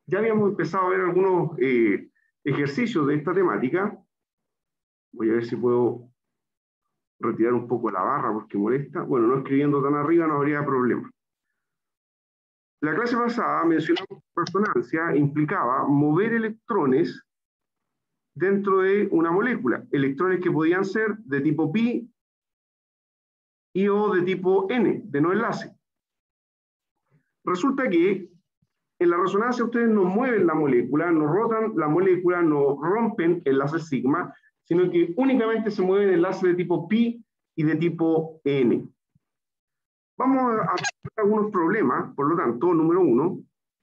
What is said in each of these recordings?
Ya habíamos empezado a ver algunos ejercicios de esta temática. Voy a ver si puedo retirar un poco la barra porque molesta. Bueno, no escribiendo tan arriba no habría problema. La clase pasada mencionamos que resonancia implicaba mover electrones dentro de una molécula. Electrones que podían ser de tipo pi y o de tipo N, de no enlace. Resulta que en la resonancia ustedes no mueven la molécula, no rotan la molécula, no rompen enlaces sigma, sino que únicamente se mueven enlaces de tipo pi y de tipo N. Vamos a ver algunos problemas, por lo tanto, número 1.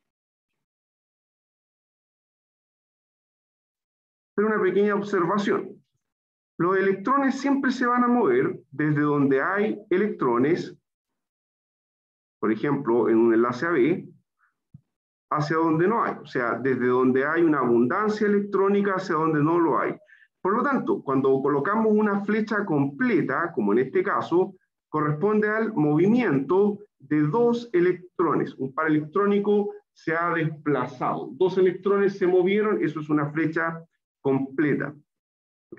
Pero una pequeña observación. Los electrones siempre se van a mover desde donde hay electrones, por ejemplo, en un enlace AB, hacia donde no hay, o sea, desde donde hay una abundancia electrónica hacia donde no lo hay. Por lo tanto, cuando colocamos una flecha completa, como en este caso, corresponde al movimiento de dos electrones. Un par electrónico se ha desplazado. Dos electrones se movieron, eso es una flecha completa. ¿Ok?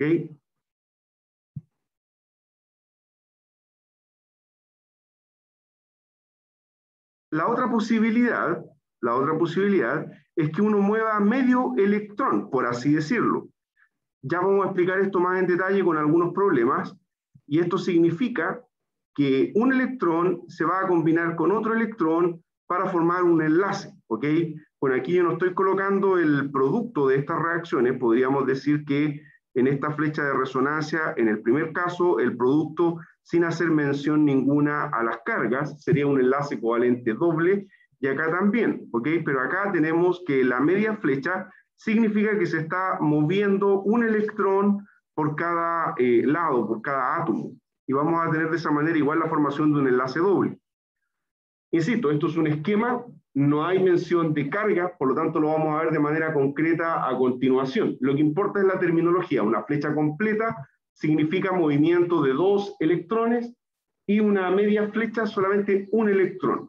La otra posibilidad es que uno mueva medio electrón, por así decirlo. Ya vamos a explicar esto más en detalle con algunos problemas, y esto significa que un electrón se va a combinar con otro electrón para formar un enlace, ¿ok? Bueno, aquí yo no estoy colocando el producto de estas reacciones, podríamos decir que en esta flecha de resonancia, en el primer caso, el producto, sin hacer mención ninguna a las cargas, sería un enlace covalente doble, y acá también, ¿ok? Pero acá tenemos que la media flecha significa que se está moviendo un electrón por cada lado, por cada átomo. Y vamos a tener de esa manera igual la formación de un enlace doble. Insisto, esto es un esquema, no hay mención de carga, por lo tanto lo vamos a ver de manera concreta a continuación. Lo que importa es la terminología. Una flecha completa significa movimiento de dos electrones y una media flecha solamente un electrón.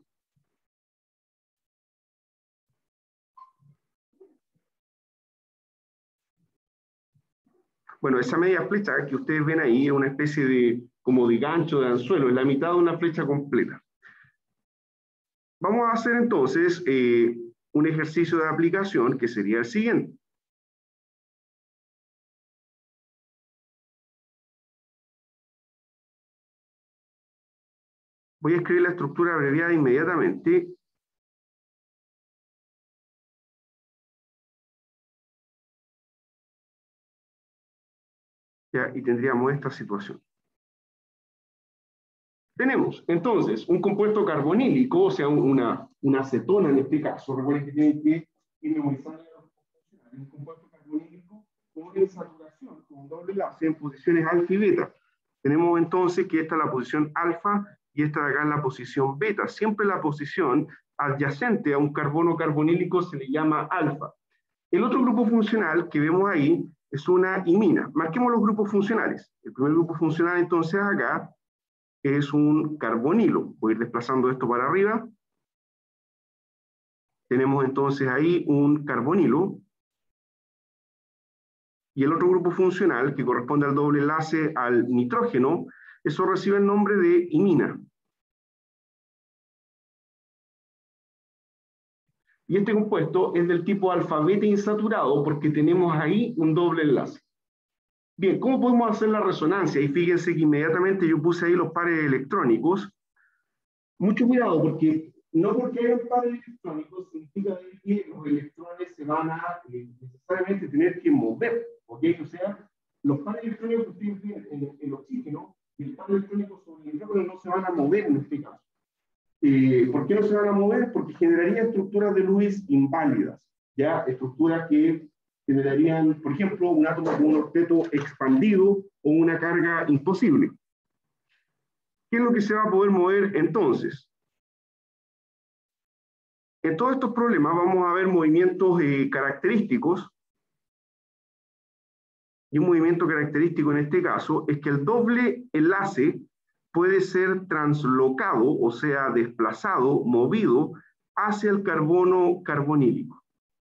Bueno, esa media flecha que ustedes ven ahí es una especie de, como de gancho de anzuelo, es la mitad de una flecha completa. Vamos a hacer entonces un ejercicio de aplicación que sería el siguiente. Voy a escribir la estructura abreviada inmediatamente. Ya, y tendríamos esta situación. Tenemos entonces un compuesto carbonílico, o sea, una acetona en este caso. Recuerden que tienen que memorizar un compuesto carbonílico con saturación, con un doble enlace en posiciones alfa y beta. Tenemos entonces que esta es la posición alfa y esta de acá es la posición beta. Siempre la posición adyacente a un carbono carbonílico se le llama alfa. El otro grupo funcional que vemos ahí es una imina. Marquemos los grupos funcionales. El primer grupo funcional entonces acá es un carbonilo. Voy a ir desplazando esto para arriba. Tenemos entonces ahí un carbonilo. Y el otro grupo funcional, que corresponde al doble enlace al nitrógeno, eso recibe el nombre de imina. Y este compuesto es del tipo alfa-beta insaturado porque tenemos ahí un doble enlace. Bien, ¿cómo podemos hacer la resonancia? Y fíjense que inmediatamente yo puse ahí los pares electrónicos. Mucho cuidado, porque no porque hayan pares electrónicos significa que los electrones se van a necesariamente tener que mover, ¿ok? O sea, los pares electrónicos que ustedes ven en el oxígeno y el par electrónico sobre el hidrógeno no se van a mover en este caso. ¿Por qué no se van a mover? Porque generarían estructuras de Lewis inválidas, ¿ya? Estructuras que generarían, por ejemplo, un átomo con un octeto expandido o una carga imposible. ¿Qué es lo que se va a poder mover entonces? En todos estos problemas vamos a ver movimientos característicos. Y un movimiento característico en este caso es que el doble enlace puede ser translocado, o sea, desplazado, movido hacia el carbono carbonílico.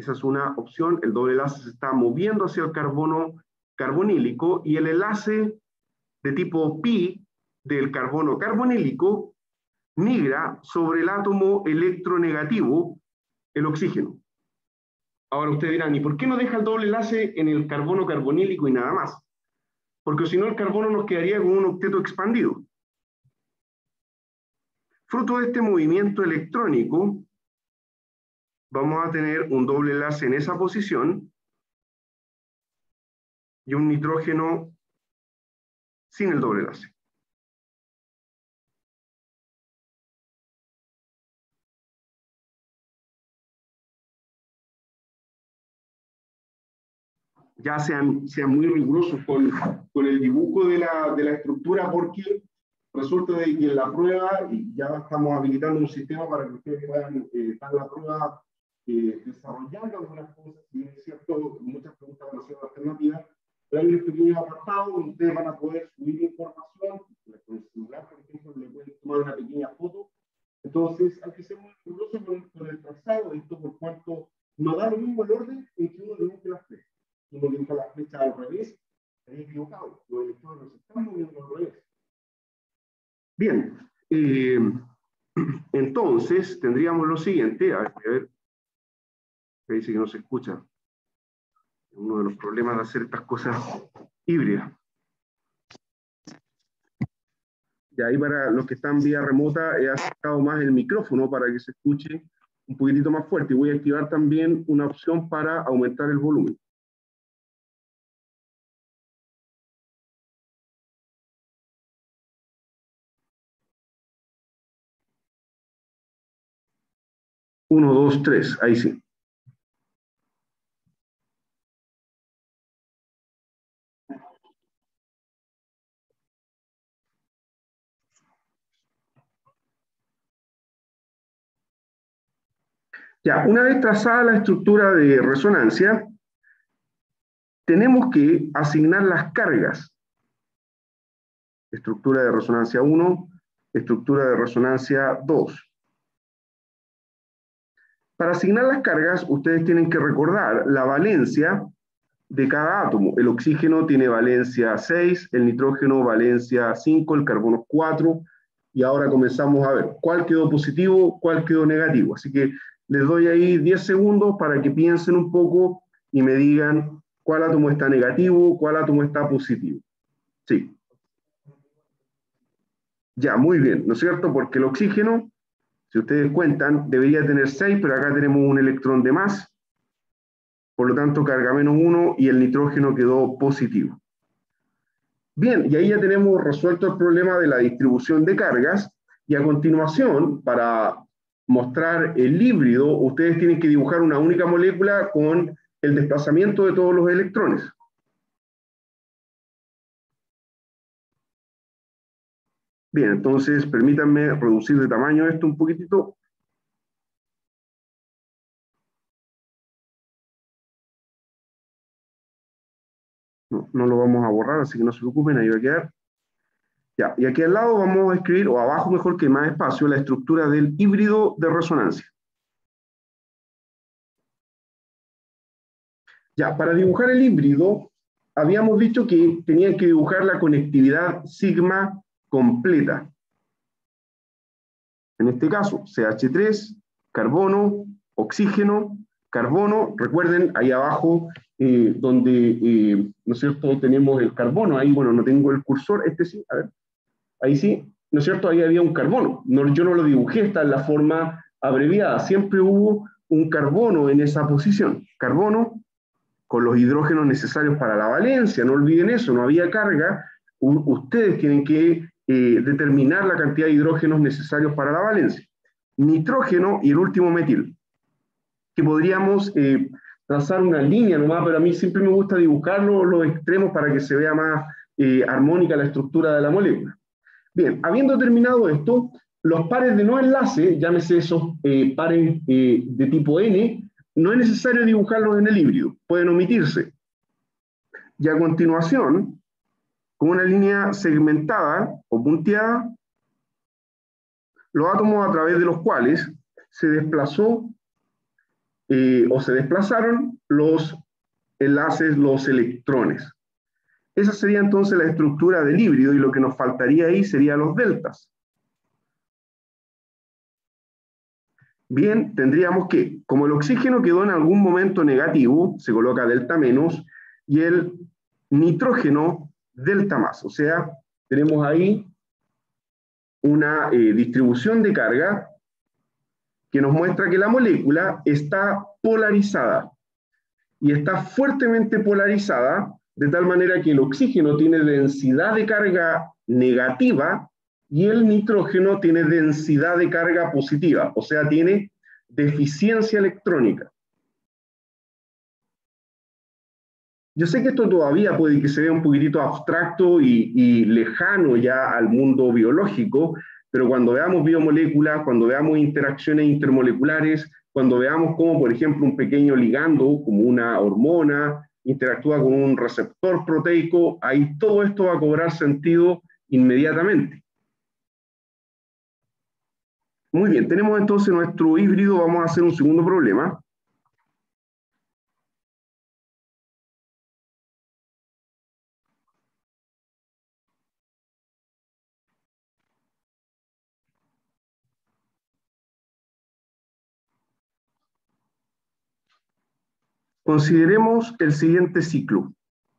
Esa es una opción. El doble enlace se está moviendo hacia el carbono carbonílico y el enlace de tipo pi del carbono carbonílico migra sobre el átomo electronegativo, el oxígeno. Ahora ustedes dirán, ¿y por qué no deja el doble enlace en el carbono carbonílico y nada más? Porque si no el carbono nos quedaría con un octeto expandido. Fruto de este movimiento electrónico, vamos a tener un doble enlace en esa posición y un nitrógeno sin el doble enlace. Ya sean muy rigurosos con el dibujo de la estructura, porque resulta de que en la prueba, y ya estamos habilitando un sistema para que ustedes puedan dar la prueba desarrollando algunas cosas, y es cierto, muchas preguntas van a ser alternativas, pero hay unos pequeños apartados donde ustedes van a poder subir información, con el celular, por ejemplo, le pueden tomar una pequeña foto. Entonces, hay que ser muy riguroso con el trazado de esto, por cuanto no da lo mismo el orden en que uno dibuja las flechas. Uno dibuja las flechas al revés, estaría equivocado. Los electrones se están moviendo al revés. Bien, entonces tendríamos lo siguiente, a ver, que dice que no se escucha. Uno de los problemas de hacer estas cosas híbridas. Y ahí para los que están vía remota he acercado más el micrófono para que se escuche un poquitito más fuerte. Y voy a activar también una opción para aumentar el volumen. Uno, dos, tres, ahí sí. Ya, una vez trazada la estructura de resonancia, tenemos que asignar las cargas. Estructura de resonancia 1, estructura de resonancia 2. Para asignar las cargas, ustedes tienen que recordar la valencia de cada átomo. El oxígeno tiene valencia 6, el nitrógeno valencia 5, el carbono 4, y ahora comenzamos a ver cuál quedó positivo, cuál quedó negativo. Así que les doy ahí 10 segundos para que piensen un poco y me digan cuál átomo está negativo, cuál átomo está positivo. Sí. Ya, muy bien, ¿no es cierto? Porque el oxígeno, si ustedes cuentan, debería tener 6, pero acá tenemos un electrón de más. Por lo tanto, carga menos 1 y el nitrógeno quedó positivo. Bien, y ahí ya tenemos resuelto el problema de la distribución de cargas. Y a continuación, para mostrar el híbrido, ustedes tienen que dibujar una única molécula con el desplazamiento de todos los electrones. Bien, entonces permítanme reducir de tamaño esto un poquitito. No lo vamos a borrar, así que no se preocupen, ahí va a quedar. Ya, y aquí al lado vamos a escribir, o abajo mejor que más espacio, la estructura del híbrido de resonancia. Ya, para dibujar el híbrido, habíamos dicho que tenían que dibujar la conectividad sigma completa. En este caso, CH3, carbono, oxígeno, carbono. Recuerden, ahí abajo, donde, ¿no es cierto?, tenemos el carbono. Ahí, bueno, no tengo el cursor, este sí, a ver. Ahí sí, ¿no es cierto? Ahí había un carbono. No, yo no lo dibujé, está en la forma abreviada. Siempre hubo un carbono en esa posición. Carbono con los hidrógenos necesarios para la valencia. No olviden eso, no había carga. Ustedes tienen que determinar la cantidad de hidrógenos necesarios para la valencia. Nitrógeno y el último metil. Que podríamos trazar una línea nomás, pero a mí siempre me gusta dibujar los extremos para que se vea más armónica la estructura de la molécula. Bien, habiendo terminado esto, los pares de no enlace, llámese esos pares de tipo N, no es necesario dibujarlos en el híbrido, pueden omitirse. Y a continuación, con una línea segmentada o punteada, los átomos a través de los cuales se desplazó o se desplazaron los enlaces, los electrones. Esa sería entonces la estructura del híbrido y lo que nos faltaría ahí serían los deltas. Bien, tendríamos que, como el oxígeno quedó en algún momento negativo, se coloca delta menos, y el nitrógeno delta más. O sea, tenemos ahí una distribución de carga que nos muestra que la molécula está polarizada. Y está fuertemente polarizada, de tal manera que el oxígeno tiene densidad de carga negativa y el nitrógeno tiene densidad de carga positiva, o sea, tiene deficiencia electrónica. Yo sé que esto todavía puede que se vea un poquitito abstracto y lejano ya al mundo biológico, pero cuando veamos biomoléculas, cuando veamos interacciones intermoleculares, cuando veamos cómo, por ejemplo, un pequeño ligando, como una hormona, interactúa con un receptor proteico, ahí todo esto va a cobrar sentido inmediatamente. Muy bien, tenemos entonces nuestro híbrido, vamos a hacer un segundo problema. Consideremos el siguiente ciclo.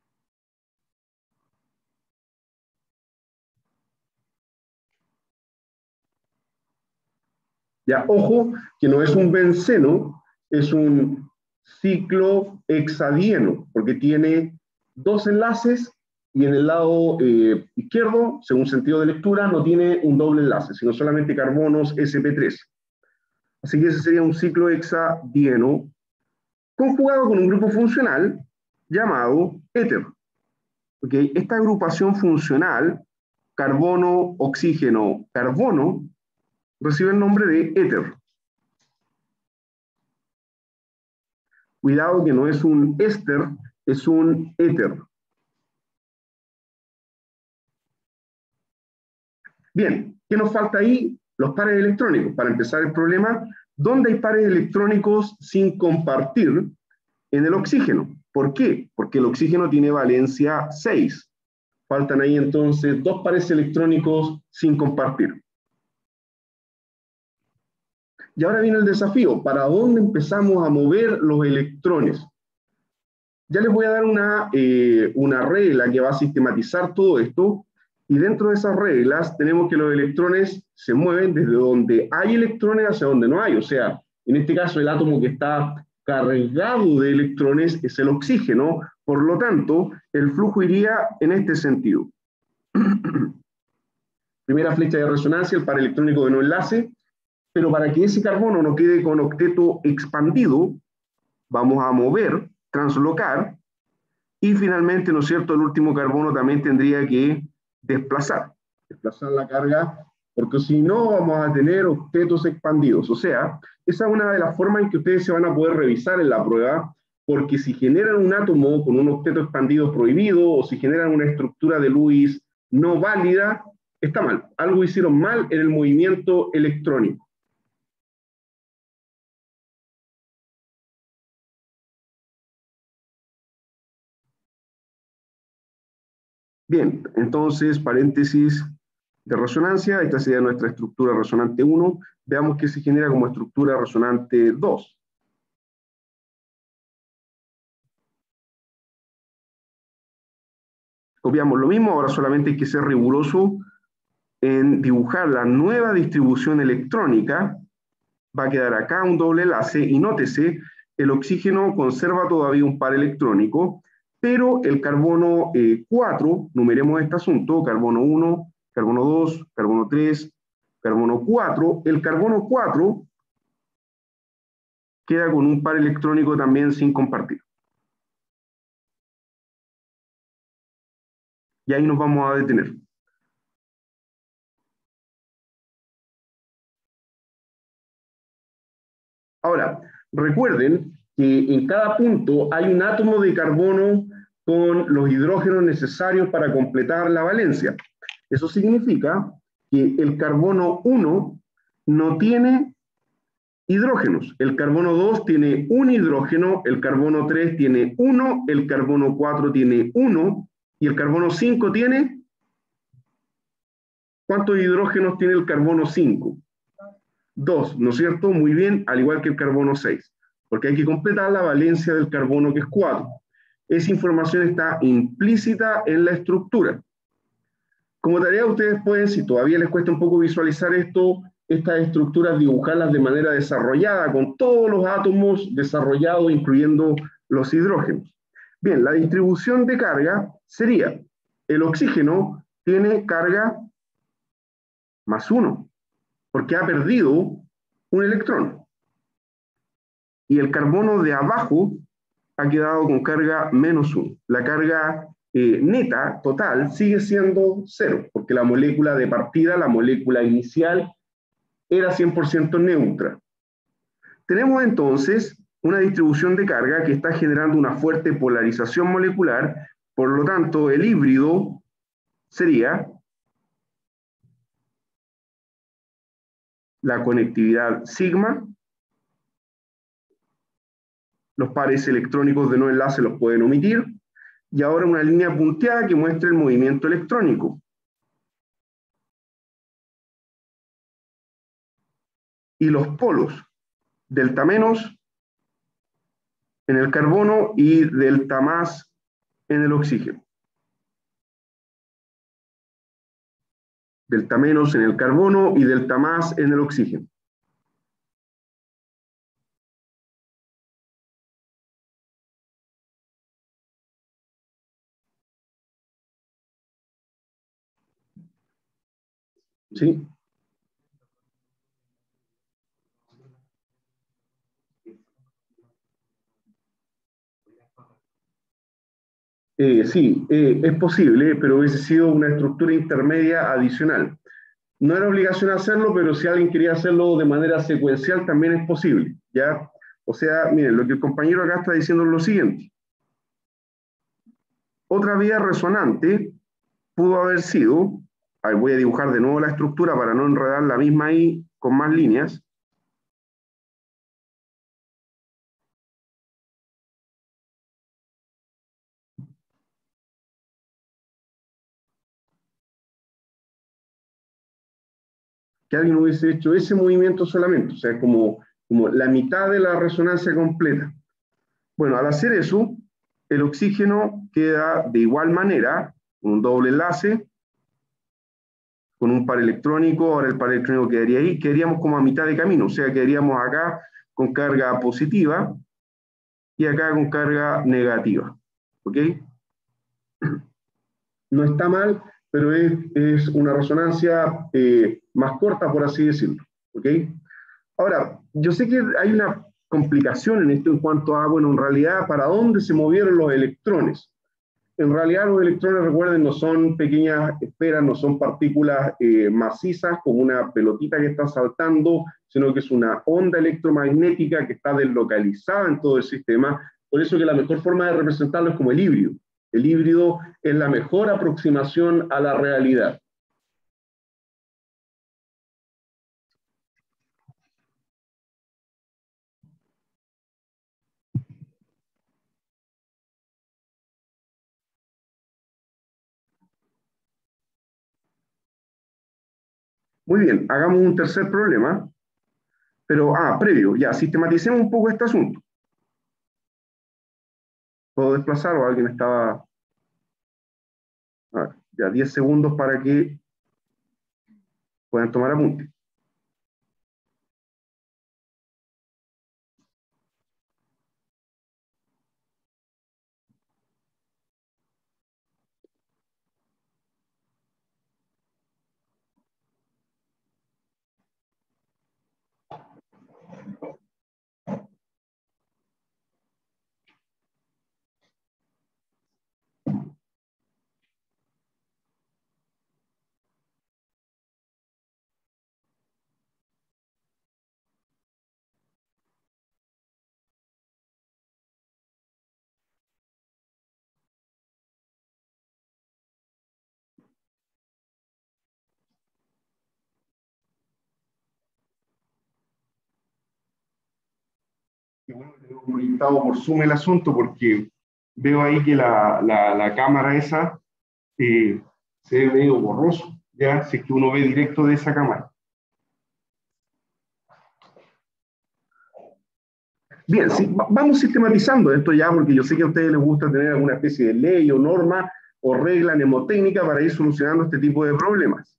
Ya, ojo, que no es un benceno, es un ciclo hexadieno, porque tiene dos enlaces y en el lado izquierdo, según sentido de lectura, no tiene un doble enlace, sino solamente carbonos sp3. Así que ese sería un ciclo hexadieno conjugado con un grupo funcional llamado éter. ¿Okay? Esta agrupación funcional, carbono, oxígeno, carbono, recibe el nombre de éter. Cuidado que no es un éster, es un éter. Bien, ¿qué nos falta ahí? Los pares electrónicos. Para empezar el problema, ¿dónde hay pares electrónicos sin compartir? En el oxígeno. ¿Por qué? Porque el oxígeno tiene valencia 6. Faltan ahí entonces dos pares electrónicos sin compartir. Y ahora viene el desafío. ¿Para dónde empezamos a mover los electrones? Ya les voy a dar una regla que va a sistematizar todo esto. Y dentro de esas reglas tenemos que los electrones se mueven desde donde hay electrones hacia donde no hay. O sea, en este caso el átomo que está cargado de electrones es el oxígeno. Por lo tanto, el flujo iría en este sentido. Primera flecha de resonancia, el par electrónico de no enlace. Pero para que ese carbono no quede con octeto expandido, vamos a mover, translocar, y finalmente, ¿no es cierto?, el último carbono también tendría que desplazar la carga, porque si no vamos a tener octetos expandidos. O sea, esa es una de las formas en que ustedes se van a poder revisar en la prueba, porque si generan un átomo con un octeto expandido prohibido, o si generan una estructura de Lewis no válida, está mal. Algo hicieron mal en el movimiento electrónico. Bien, entonces, paréntesis de resonancia, esta sería nuestra estructura resonante 1, veamos qué se genera como estructura resonante 2. Copiamos lo mismo, ahora solamente hay que ser riguroso en dibujar la nueva distribución electrónica. Va a quedar acá un doble enlace y nótese, el oxígeno conserva todavía un par electrónico, pero el carbono 4, numeremos este asunto, carbono 1, carbono 2, carbono 3, carbono 4, el carbono 4 queda con un par electrónico también sin compartir. Y ahí nos vamos a detener. Ahora, recuerden que en cada punto hay un átomo de carbono con los hidrógenos necesarios para completar la valencia. Eso significa que el carbono 1 no tiene hidrógenos. El carbono 2 tiene un hidrógeno, el carbono 3 tiene 1, el carbono 4 tiene 1 y el carbono 5 tiene... ¿Cuántos hidrógenos tiene el carbono 5? 2, ¿no es cierto? Muy bien, al igual que el carbono 6, porque hay que completar la valencia del carbono, que es 4. Esa información está implícita en la estructura. Como tarea, ustedes pueden, si todavía les cuesta un poco visualizar esto, estas estructuras, dibujarlas de manera desarrollada, con todos los átomos desarrollados, incluyendo los hidrógenos. Bien, la distribución de carga sería: el oxígeno tiene carga más 1, porque ha perdido un electrón. Y el carbono de abajo ha quedado con carga menos 1. La carga neta, total, sigue siendo 0, porque la molécula de partida, la molécula inicial, era 100% neutra. Tenemos entonces una distribución de carga que está generando una fuerte polarización molecular, por lo tanto, el híbrido sería la conectividad sigma. Los pares electrónicos de no enlace los pueden omitir. Y ahora una línea punteada que muestra el movimiento electrónico. Y los polos, delta menos en el carbono y delta más en el oxígeno. Delta menos en el carbono y delta más en el oxígeno. ¿Sí? Sí, es posible, pero hubiese sido una estructura intermedia adicional. No era obligación hacerlo, pero si alguien quería hacerlo de manera secuencial, también es posible, ¿ya? O sea, miren, lo que el compañero acá está diciendo es lo siguiente. Otra vía resonante pudo haber sido, ahí voy a dibujar de nuevo la estructura para no enredar la misma ahí con más líneas. Que alguien hubiese hecho ese movimiento solamente, o sea, como la mitad de la resonancia completa. Bueno, al hacer eso, el oxígeno queda de igual manera, con un doble enlace, con un par electrónico. Ahora el par electrónico quedaría ahí, quedaríamos como a mitad de camino, o sea, quedaríamos acá con carga positiva y acá con carga negativa, ¿ok? No está mal, pero es una resonancia más corta, por así decirlo, ¿ok? Ahora, yo sé que hay una complicación en esto en cuanto a, bueno, en realidad, ¿para dónde se movieron los electrones? En realidad los electrones, recuerden, no son pequeñas esferas, no son partículas macizas como una pelotita que está saltando, sino que es una onda electromagnética que está deslocalizada en todo el sistema. Por eso que la mejor forma de representarlo es como el híbrido. El híbrido es la mejor aproximación a la realidad. Muy bien, hagamos un tercer problema, pero, previo, ya, sistematicemos un poco este asunto. ¿Puedo desplazar o alguien estaba...? Ya 10 segundos para que puedan tomar apunte. Qué bueno que tenemos proyectado por Zoom el asunto, porque veo ahí que la cámara esa se ve medio borroso, ya, si es que uno ve directo de esa cámara. Bien, sí, vamos sistematizando esto ya, porque yo sé que a ustedes les gusta tener alguna especie de ley o norma o regla mnemotécnica para ir solucionando este tipo de problemas.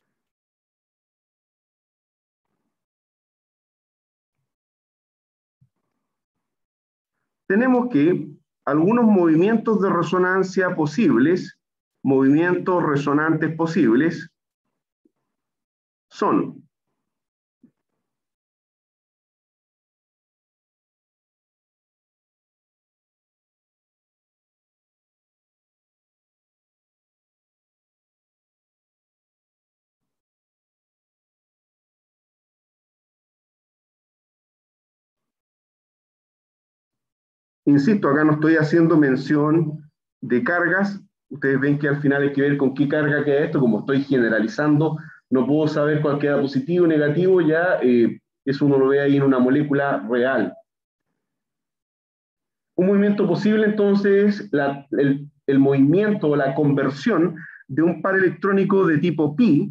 Tenemos que algunos movimientos de resonancia posibles, movimientos resonantes posibles, son insisto, acá no estoy haciendo mención de cargas. Ustedes ven que al final hay que ver con qué carga queda esto. Como estoy generalizando, no puedo saber cuál queda positivo o negativo. Ya eso uno lo ve ahí en una molécula real. Un movimiento posible, entonces, el movimiento o la conversión de un par electrónico de tipo pi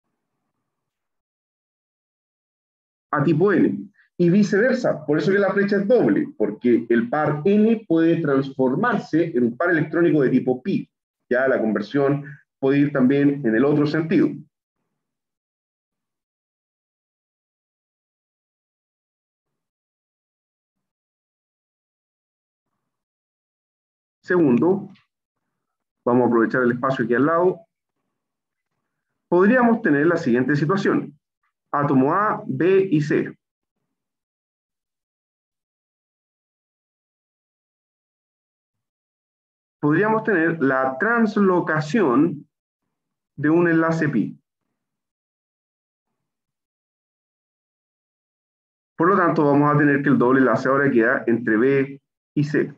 a tipo n. Y viceversa, por eso que la flecha es doble, porque el par n puede transformarse en un par electrónico de tipo pi. Ya la conversión puede ir también en el otro sentido. Segundo, vamos a aprovechar el espacio aquí al lado. Podríamos tener la siguiente situación. Átomo A, B y C. Podríamos tener la translocación de un enlace pi. Por lo tanto, vamos a tener que el doble enlace ahora queda entre B y C.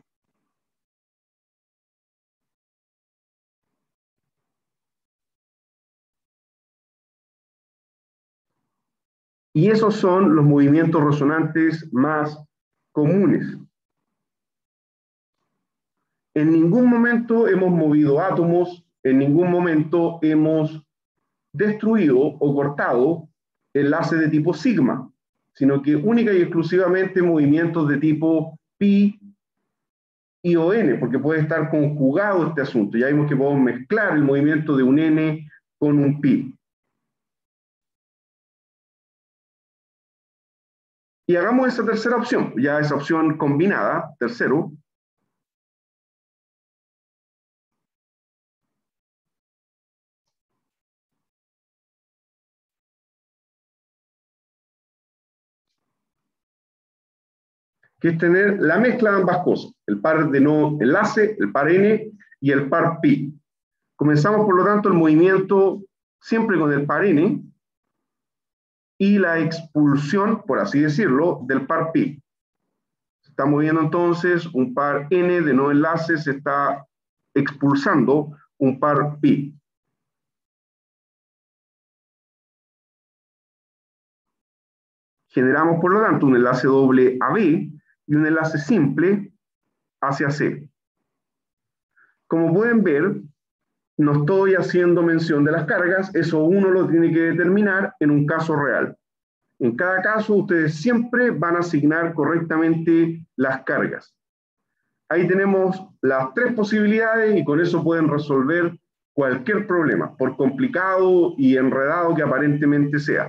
Y esos son los movimientos resonantes más comunes. En ningún momento hemos movido átomos, en ningún momento hemos destruido o cortado enlaces de tipo sigma, sino que única y exclusivamente movimientos de tipo pi y o n, porque puede estar conjugado este asunto. Ya vimos que podemos mezclar el movimiento de un n con un pi. Y hagamos esa tercera opción, ya esa opción combinada, tercero, que es tener la mezcla de ambas cosas, el par de no enlace, el par n y el par pi. Comenzamos, por lo tanto, el movimiento siempre con el par n y la expulsión, por así decirlo, del par pi. Se está moviendo entonces un par n de no enlace, se está expulsando un par pi. Generamos, por lo tanto, un enlace doble a B y un enlace simple hacia C. Como pueden ver, no estoy haciendo mención de las cargas, eso uno lo tiene que determinar en un caso real. En cada caso, ustedes siempre van a asignar correctamente las cargas. Ahí tenemos las tres posibilidades y con eso pueden resolver cualquier problema, por complicado y enredado que aparentemente sea.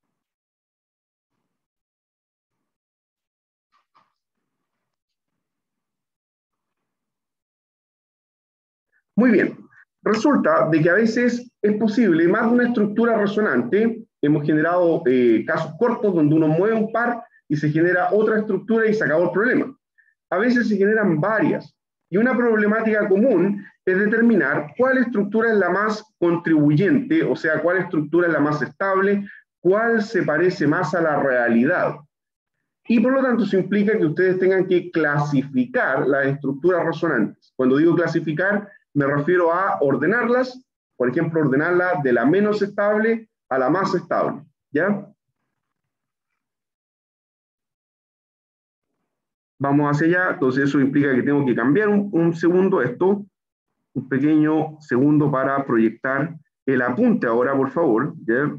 Muy bien. Resulta de que a veces es posible más de una estructura resonante. Hemos generado casos cortos donde uno mueve un par y se genera otra estructura y se acabó el problema. A veces se generan varias. Y una problemática común es determinar cuál estructura es la más contribuyente, o sea, cuál estructura es la más estable, cuál se parece más a la realidad. Y por lo tanto, eso implica que ustedes tengan que clasificar las estructuras resonantes. Cuando digo clasificar, me refiero a ordenarlas, por ejemplo, ordenarla de la menos estable a la más estable. ¿Ya? vamos hacia allá, entonces eso implica que tengo que cambiar un segundo esto, un pequeño segundo para proyectar el apunte ahora, por favor, ¿ya?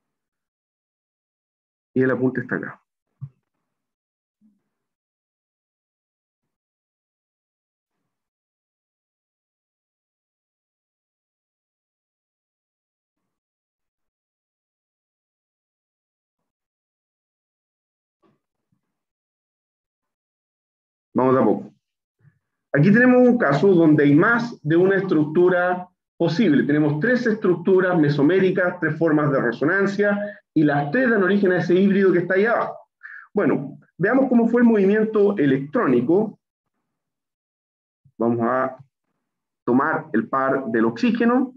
Y el apunte está acá. Vamos a poco. Aquí tenemos un caso donde hay más de una estructura posible. Tenemos tres estructuras mesoméricas, tres formas de resonancia, y las tres dan origen a ese híbrido que está ahí abajo. Bueno, veamos cómo fue el movimiento electrónico. Vamos a tomar el par del oxígeno.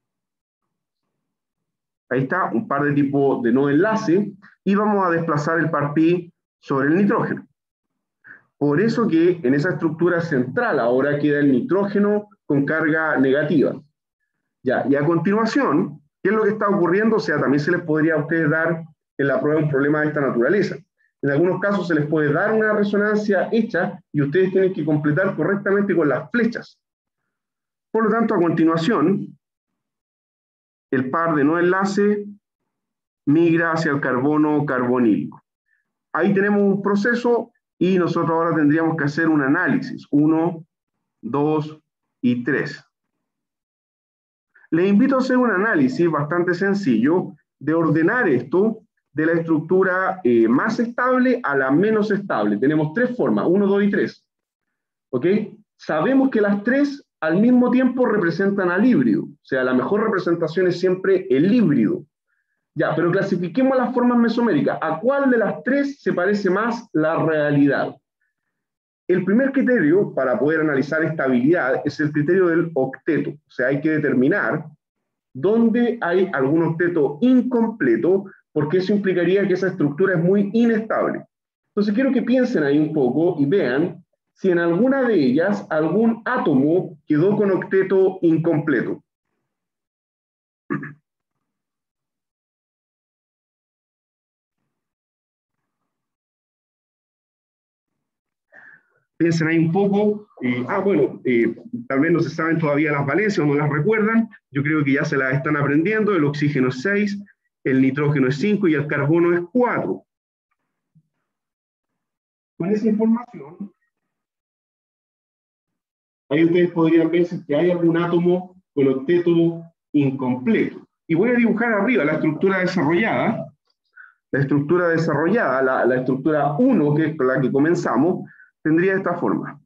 Ahí está, un par de tipo de no enlace, y vamos a desplazar el par pi sobre el nitrógeno. Por eso que en esa estructura central ahora queda el nitrógeno con carga negativa. Ya, y a continuación, ¿qué es lo que está ocurriendo? O sea, también se les podría a ustedes dar en la prueba un problema de esta naturaleza. En algunos casos se les puede dar una resonancia hecha y ustedes tienen que completar correctamente con las flechas. Por lo tanto, a continuación, el par de no enlace migra hacia el carbono carbonílico. Ahí tenemos un proceso y nosotros ahora tendríamos que hacer un análisis. 1, 2 y 3. Les invito a hacer un análisis bastante sencillo de ordenar esto de la estructura más estable a la menos estable. Tenemos tres formas, 1, 2 y 3. ¿Ok? Sabemos que las tres al mismo tiempo representan al híbrido. O sea, la mejor representación es siempre el híbrido. Ya, pero clasifiquemos las formas mesoméricas. ¿A cuál de las tres se parece más la realidad? El primer criterio para poder analizar estabilidad es el criterio del octeto. O sea, hay que determinar dónde hay algún octeto incompleto, porque eso implicaría que esa estructura es muy inestable. Entonces quiero que piensen ahí un poco y vean si en alguna de ellas algún átomo quedó con octeto incompleto. Piensen ahí un poco. Tal vez no se saben todavía las valencias o no las recuerdan. Yo creo que ya se las están aprendiendo. El oxígeno es 6, el nitrógeno es 5 y el carbono es 4. Con esa información, ahí ustedes podrían ver si hay algún átomo con octeto incompleto. Y voy a dibujar arriba la estructura desarrollada. La estructura desarrollada, la estructura 1, que es con la que comenzamos, tendría esta forma.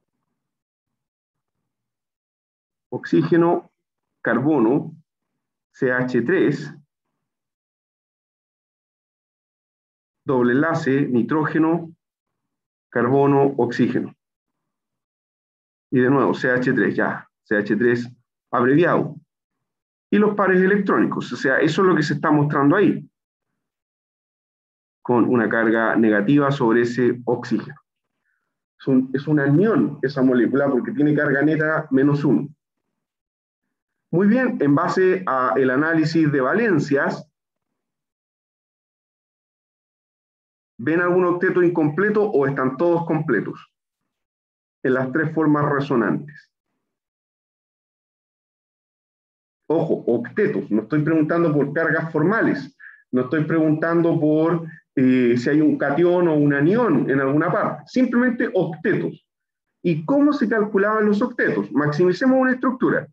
Oxígeno, carbono, CH3, doble enlace, nitrógeno, carbono, oxígeno. Y de nuevo, CH3, ya, CH3 abreviado. Y los pares electrónicos, o sea, eso es lo que se está mostrando ahí, con una carga negativa sobre ese oxígeno. Es un anión esa molécula porque tiene carga neta -1. Muy bien, en base al análisis de valencias, ¿ven algún octeto incompleto o están todos completos? En las tres formas resonantes. Ojo, octetos, no estoy preguntando por cargas formales, no estoy preguntando por si hay un catión o un anión en alguna parte, simplemente octetos. ¿Y cómo se calculaban los octetos? Maximicemos una estructura.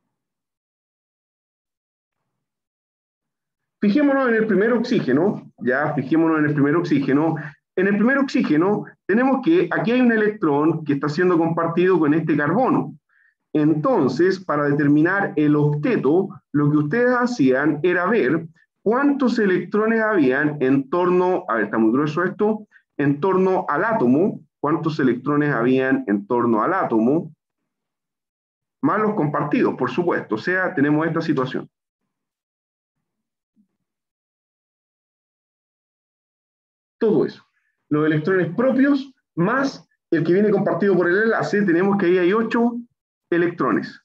Fijémonos en el primer oxígeno, ya, fijémonos en el primer oxígeno. En el primer oxígeno tenemos que aquí hay un electrón que está siendo compartido con este carbono. Entonces, para determinar el octeto, lo que ustedes hacían era ver cuántos electrones habían en torno, a ver, está muy grueso esto, en torno al átomo, cuántos electrones habían en torno al átomo, más los compartidos, por supuesto. O sea, tenemos esta situación. Todo eso. Los electrones propios más el que viene compartido por el enlace, tenemos que ahí hay 8 electrones.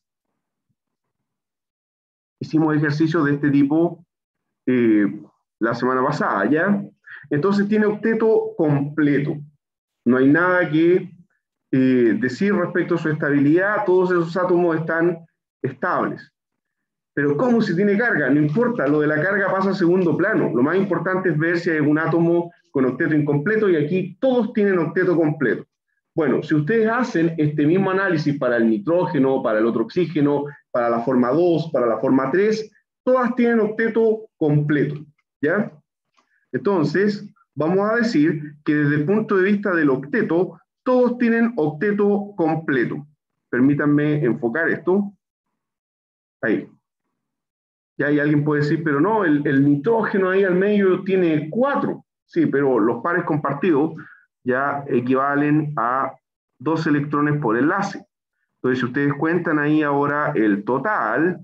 Hicimos ejercicios de este tipo la semana pasada, ¿ya? Entonces tiene octeto completo. No hay nada que decir respecto a su estabilidad, todos esos átomos están estables. Pero ¿cómo si tiene carga? No importa, lo de la carga pasa a segundo plano. Lo más importante es ver si hay un átomo con octeto incompleto y aquí todos tienen octeto completo. Bueno, si ustedes hacen este mismo análisis para el nitrógeno, para el otro oxígeno, para la forma 2, para la forma 3, todas tienen octeto completo, ¿ya? Entonces, vamos a decir que desde el punto de vista del octeto, todos tienen octeto completo. Permítanme enfocar esto. Ahí. Ya hay alguien puede decir, pero no, el nitrógeno ahí al medio tiene 4. Sí, pero los pares compartidos ya equivalen a 2 electrones por enlace. Entonces, si ustedes cuentan ahí ahora el total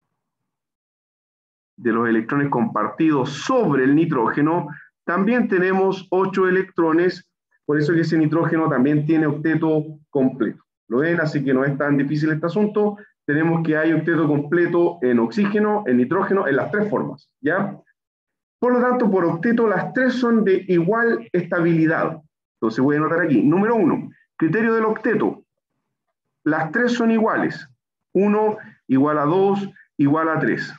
de los electrones compartidos sobre el nitrógeno, también tenemos 8 electrones, por eso que ese nitrógeno también tiene octeto completo. ¿Lo ven? Así que no es tan difícil este asunto. Tenemos que hay octeto completo en oxígeno, en nitrógeno, en las 3 formas, ¿ya? Por lo tanto, por octeto, las 3 son de igual estabilidad. Entonces voy a anotar aquí. Número 1, criterio del octeto. Las 3 son iguales. 1 igual a 2 igual a 3.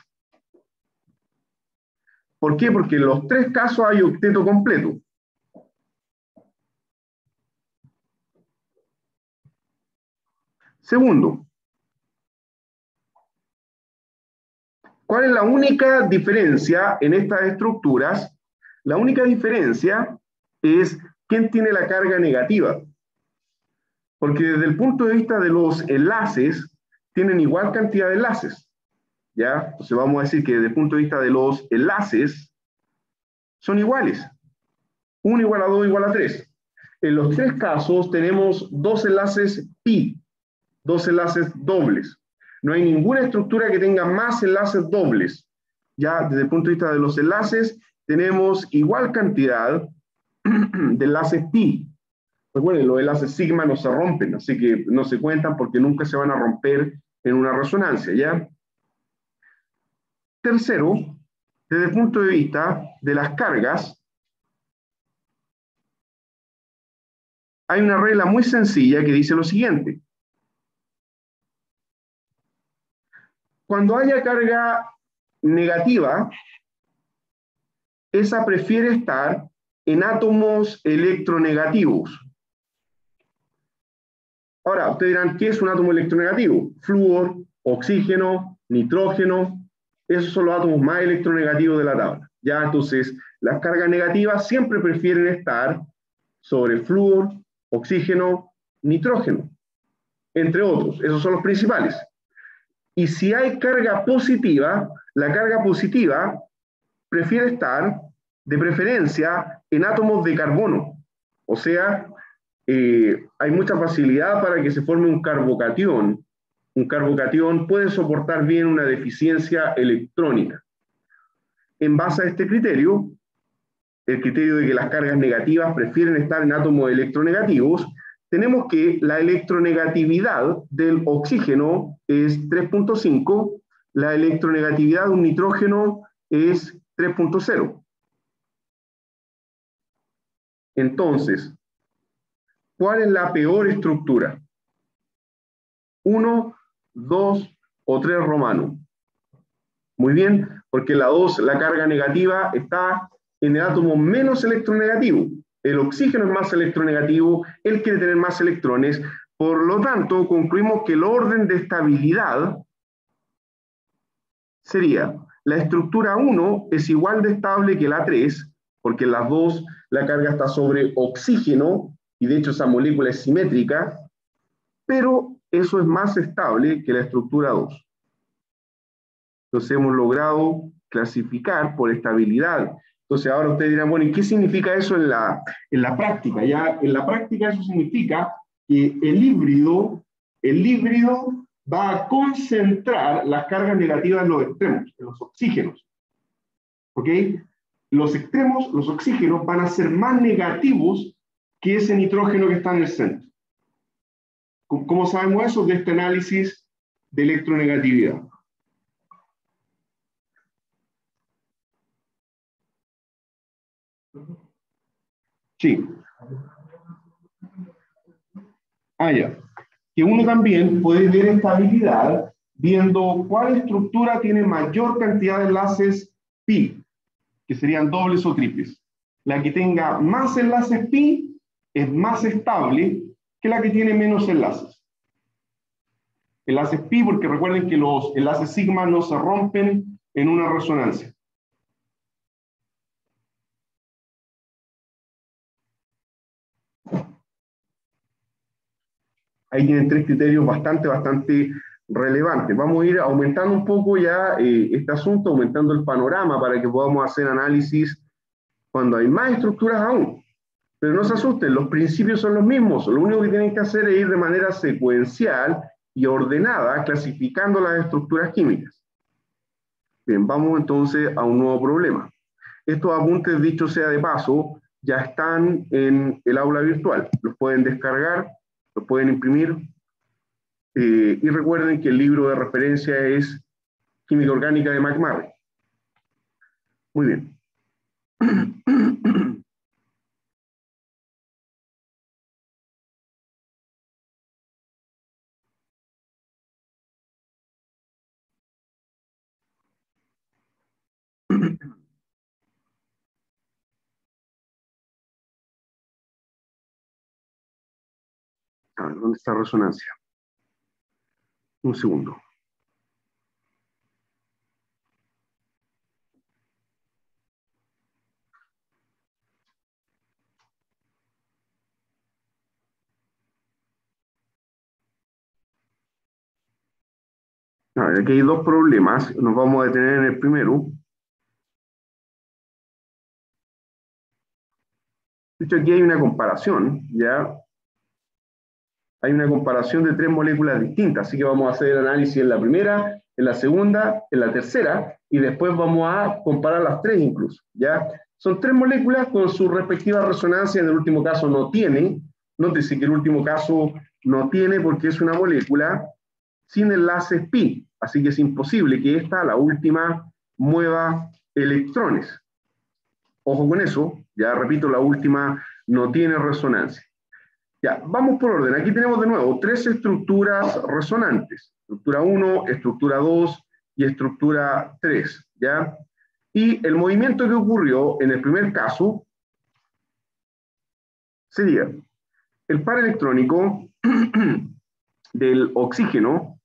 ¿Por qué? Porque en los 3 casos hay octeto completo. Segundo, ¿cuál es la única diferencia en estas estructuras? La única diferencia es quién tiene la carga negativa. Porque desde el punto de vista de los enlaces, tienen igual cantidad de enlaces. ¿Ya? Entonces vamos a decir que desde el punto de vista de los enlaces, son iguales. 1 igual a 2 igual a 3. En los 3 casos tenemos 2 enlaces pi, 2 enlaces dobles. No hay ninguna estructura que tenga más enlaces dobles. Ya desde el punto de vista de los enlaces, tenemos igual cantidad de enlaces pi. Recuerden, los enlaces sigma no se rompen, así que no se cuentan porque nunca se van a romper en una resonancia, ¿ya? Tercero, desde el punto de vista de las cargas, hay una regla muy sencilla que dice lo siguiente. Cuando haya carga negativa, esa prefiere estar en átomos electronegativos. Ahora, ustedes dirán, ¿qué es un átomo electronegativo? Flúor, oxígeno, nitrógeno, esos son los átomos más electronegativos de la tabla. Ya, entonces, las cargas negativas siempre prefieren estar sobre flúor, oxígeno, nitrógeno, entre otros. Esos son los principales. Y si hay carga positiva, la carga positiva prefiere estar, de preferencia, en átomos de carbono. O sea, hay mucha facilidad para que se forme un carbocatión. Un carbocatión puede soportar bien una deficiencia electrónica. En base a este criterio, el criterio de que las cargas negativas prefieren estar en átomos electronegativos, tenemos que la electronegatividad del oxígeno es 3.5, la electronegatividad de un nitrógeno es 3.0. Entonces, ¿cuál es la peor estructura? 1, 2 o 3 romano. Muy bien, porque la 2, la carga negativa, está en el átomo menos electronegativo. El oxígeno es más electronegativo, él quiere tener más electrones. Por lo tanto, concluimos que el orden de estabilidad sería, la estructura 1 es igual de estable que la 3, porque en las 2 la carga está sobre oxígeno, y de hecho esa molécula es simétrica, pero eso es más estable que la estructura 2. Entonces hemos logrado clasificar por estabilidad. Entonces ahora ustedes dirán, bueno, ¿y qué significa eso en la práctica? Ya en la práctica eso significa que el híbrido va a concentrar las cargas negativas en los extremos, en los oxígenos. ¿Ok? Los extremos, los oxígenos, van a ser más negativos que ese nitrógeno que está en el centro. ¿Cómo sabemos eso? De este análisis de electronegatividad. Sí. Ya. Que uno también puede ver estabilidad viendo cuál estructura tiene mayor cantidad de enlaces pi, que serían dobles o triples. La que tenga más enlaces pi es más estable que la que tiene menos enlaces. Enlaces pi, porque recuerden que los enlaces sigma no se rompen en una resonancia. Ahí tienen tres criterios bastante relevantes. Vamos a ir aumentando un poco ya este asunto, aumentando el panorama para que podamos hacer análisis cuando hay más estructuras aún. Pero no se asusten, los principios son los mismos. Lo único que tienen que hacer es ir de manera secuencial y ordenada, clasificando las estructuras químicas. Bien, vamos entonces a un nuevo problema. Estos apuntes, dicho sea de paso, ya están en el aula virtual. Los pueden descargar, los pueden imprimir. Y recuerden que el libro de referencia es Química Orgánica de McMurray. Muy bien. A ver, ¿dónde está la resonancia? Un segundo. A ver, aquí hay dos problemas. Nos vamos a detener en el primero. De hecho, aquí hay una comparación, ¿ya? Hay una comparación de tres moléculas distintas, así que vamos a hacer el análisis en la primera, en la segunda, en la tercera, y después vamos a comparar las tres incluso, ¿ya? Son tres moléculas con su respectiva resonancia, en el último caso no tiene, nótese que el último caso no tiene porque es una molécula sin enlaces pi, así que es imposible que esta, la última, mueva electrones. Ojo con eso, ya repito, la última no tiene resonancia. Ya, vamos por orden. Aquí tenemos de nuevo tres estructuras resonantes. Estructura 1, estructura 2 y estructura 3, ¿ya? Y el movimiento que ocurrió en el primer caso sería el par electrónico del oxígeno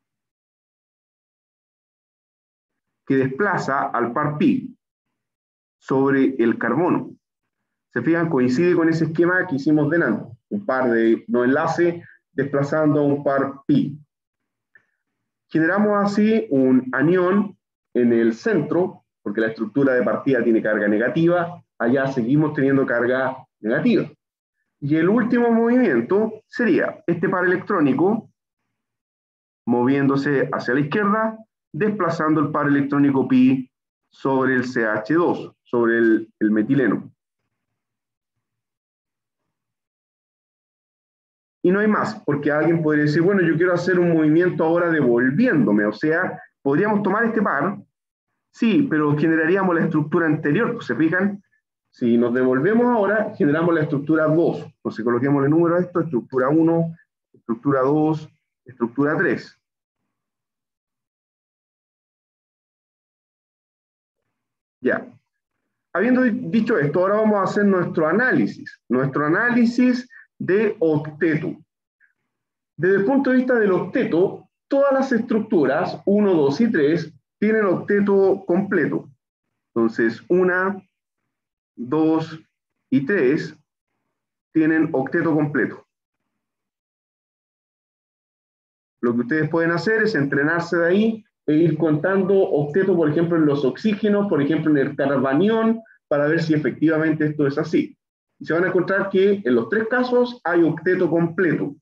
que desplaza al par pi sobre el carbono. Se fijan, coincide con ese esquema que hicimos delante. Un par de no enlace desplazando a un par pi. Generamos así un anión en el centro, porque la estructura de partida tiene carga negativa, allá seguimos teniendo carga negativa. Y el último movimiento sería este par electrónico moviéndose hacia la izquierda, desplazando el par electrónico pi sobre el CH2, sobre el metileno. Y no hay más, porque alguien podría decir, bueno, yo quiero hacer un movimiento ahora devolviéndome, o sea, podríamos tomar este par, sí, pero generaríamos la estructura anterior, ¿se fijan? Si nos devolvemos ahora, generamos la estructura 2, entonces coloquemos el número a esto, estructura 1, estructura 2, estructura 3. Ya. Habiendo dicho esto, ahora vamos a hacer nuestro análisis de octeto. Desde el punto de vista del octeto, todas las estructuras, 1, 2 y 3, tienen octeto completo. Entonces, 1, 2 y 3 tienen octeto completo. Lo que ustedes pueden hacer es entrenarse de ahí e ir contando octeto, por ejemplo, en los oxígenos, por ejemplo, en el carbanión, para ver si efectivamente esto es así. Y se van a encontrar que en los tres casos hay octeto completo.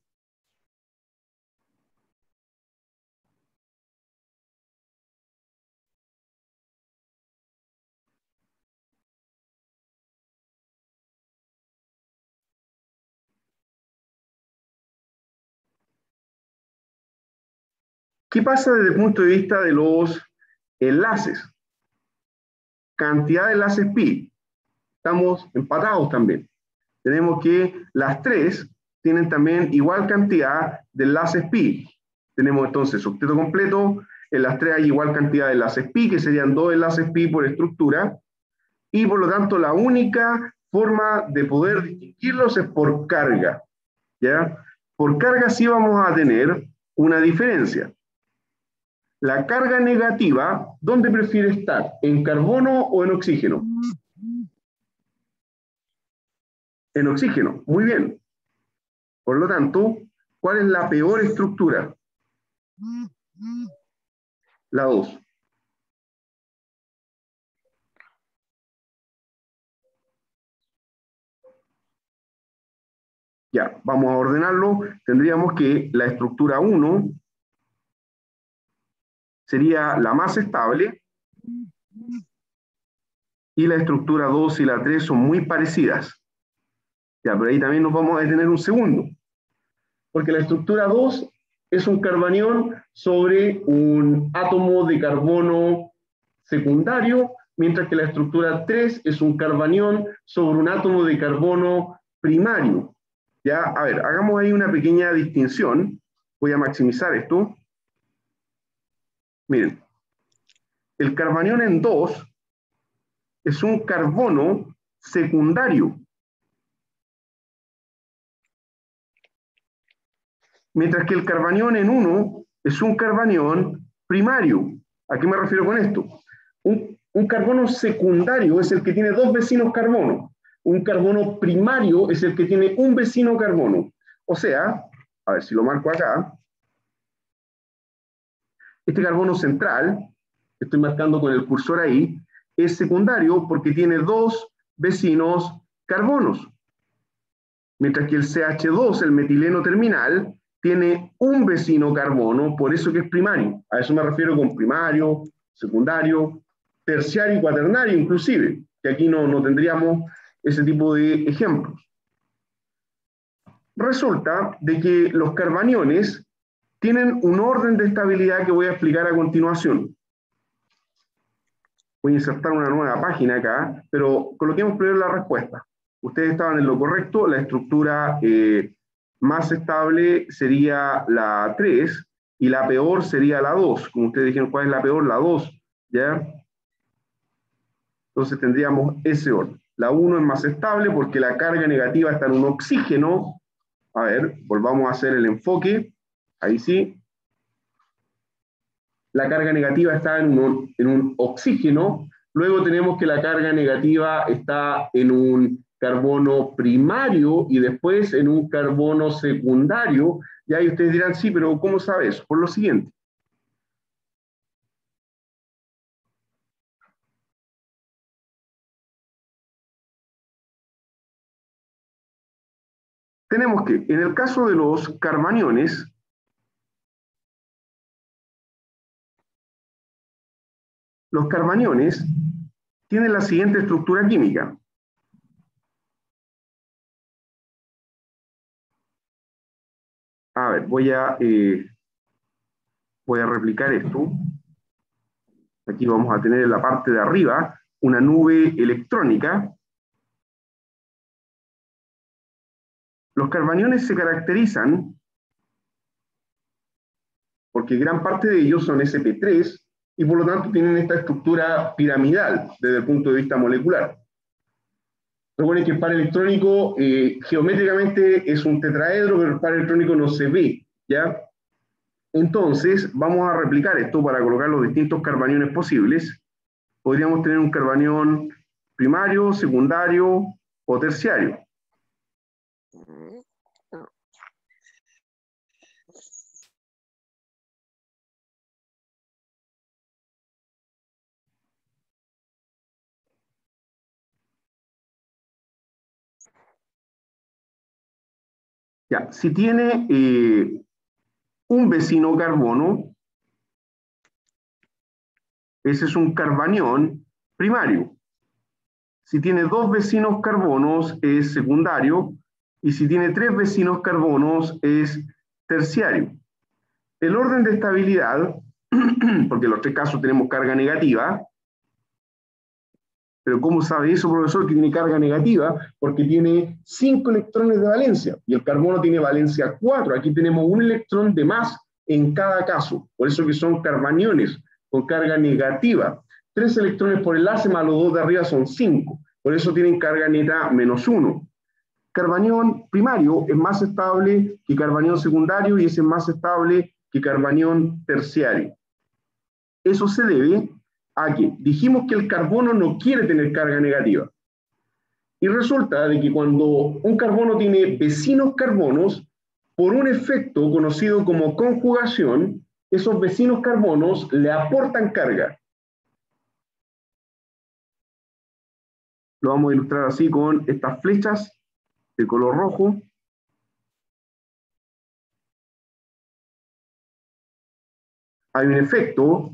¿Qué pasa desde el punto de vista de los enlaces? Cantidad de enlaces pi. Estamos empatados también. Tenemos que las tres tienen también igual cantidad de enlaces pi. Tenemos entonces octeto completo, en las 3 hay igual cantidad de enlaces pi, que serían 2 enlaces pi por estructura, y por lo tanto la única forma de poder distinguirlos es por carga, ¿ya? Por carga sí vamos a tener una diferencia. La carga negativa, ¿dónde prefiere estar? ¿En carbono o en oxígeno? En oxígeno, muy bien. Por lo tanto, ¿cuál es la peor estructura? La 2. Ya, vamos a ordenarlo. Tendríamos que la estructura 1 sería la más estable y la estructura 2 y la 3 son muy parecidas. Ya, pero ahí también nos vamos a detener un segundo. Porque la estructura 2 es un carbanión sobre un átomo de carbono secundario, mientras que la estructura 3 es un carbanión sobre un átomo de carbono primario. Ya, a ver, hagamos ahí una pequeña distinción. Voy a maximizar esto. Miren, el carbanión en 2 es un carbono secundario, mientras que el carbanión en 1 es un carbanión primario. ¿A qué me refiero con esto? Un carbono secundario es el que tiene 2 vecinos carbono. Un carbono primario es el que tiene un vecino carbono. O sea, a ver si lo marco acá, este carbono central, que estoy marcando con el cursor ahí, es secundario porque tiene 2 vecinos carbonos. Mientras que el CH2, el metileno terminal, tiene un vecino carbono, por eso que es primario. A eso me refiero con primario, secundario, terciario y cuaternario inclusive, que aquí no tendríamos ese tipo de ejemplos. Resulta de que los carbaniones tienen un orden de estabilidad que voy a explicar a continuación. Voy a insertar una nueva página acá, pero coloquemos primero la respuesta. Ustedes estaban en lo correcto, la estructura más estable sería la 3 y la peor sería la 2. Como ustedes dijeron, ¿cuál es la peor? La 2, ¿ya? Entonces tendríamos ese orden. La 1 es más estable porque la carga negativa está en un oxígeno. A ver, volvamos a hacer el enfoque. Ahí sí. La carga negativa está en un oxígeno. Luego tenemos que la carga negativa está en un carbono primario y después en un carbono secundario. Y ahí ustedes dirán, sí, pero ¿cómo sabe eso? Por lo siguiente. Tenemos que, en el caso de los carbaniones, tienen la siguiente estructura química. A ver, voy a replicar esto. Aquí vamos a tener en la parte de arriba una nube electrónica. Los carbaniones se caracterizan porque gran parte de ellos son sp3 y por lo tanto tienen esta estructura piramidal desde el punto de vista molecular. Recuerden que el par electrónico geométricamente es un tetraedro, pero el par electrónico no se ve, ¿ya? Entonces, vamos a replicar esto para colocar los distintos carbaniones posibles. Podríamos tener un carbanión primario, secundario o terciario. Ya, si tiene un vecino carbono, ese es un carbanión primario. Si tiene 2 vecinos carbonos es secundario y si tiene 3 vecinos carbonos es terciario. El orden de estabilidad, porque en los 3 casos tenemos carga negativa, Pero ¿cómo sabe eso, profesor? Que tiene carga negativa, porque tiene 5 electrones de valencia, y el carbono tiene valencia 4. Aquí tenemos un electrón de más en cada caso, por eso que son carbaniones con carga negativa. 3 electrones por enlace más los 2 de arriba son 5, por eso tienen carga neta -1. Carbanión primario es más estable que carbanión secundario y ese es más estable que carbanión terciario. Eso se debe a que dijimos que el carbono no quiere tener carga negativa. Y resulta de que cuando un carbono tiene vecinos carbonos, por un efecto conocido como conjugación, esos vecinos carbonos le aportan carga. Lo vamos a ilustrar así con estas flechas de color rojo. Hay un efecto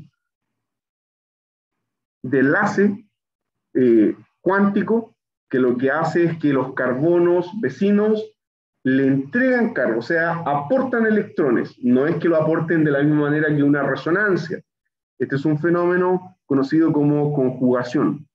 de enlace cuántico que lo que hace es que los carbonos vecinos le entregan carga, o sea, aportan electrones. No es que lo aporten de la misma manera que una resonancia. Este es un fenómeno conocido como conjugación.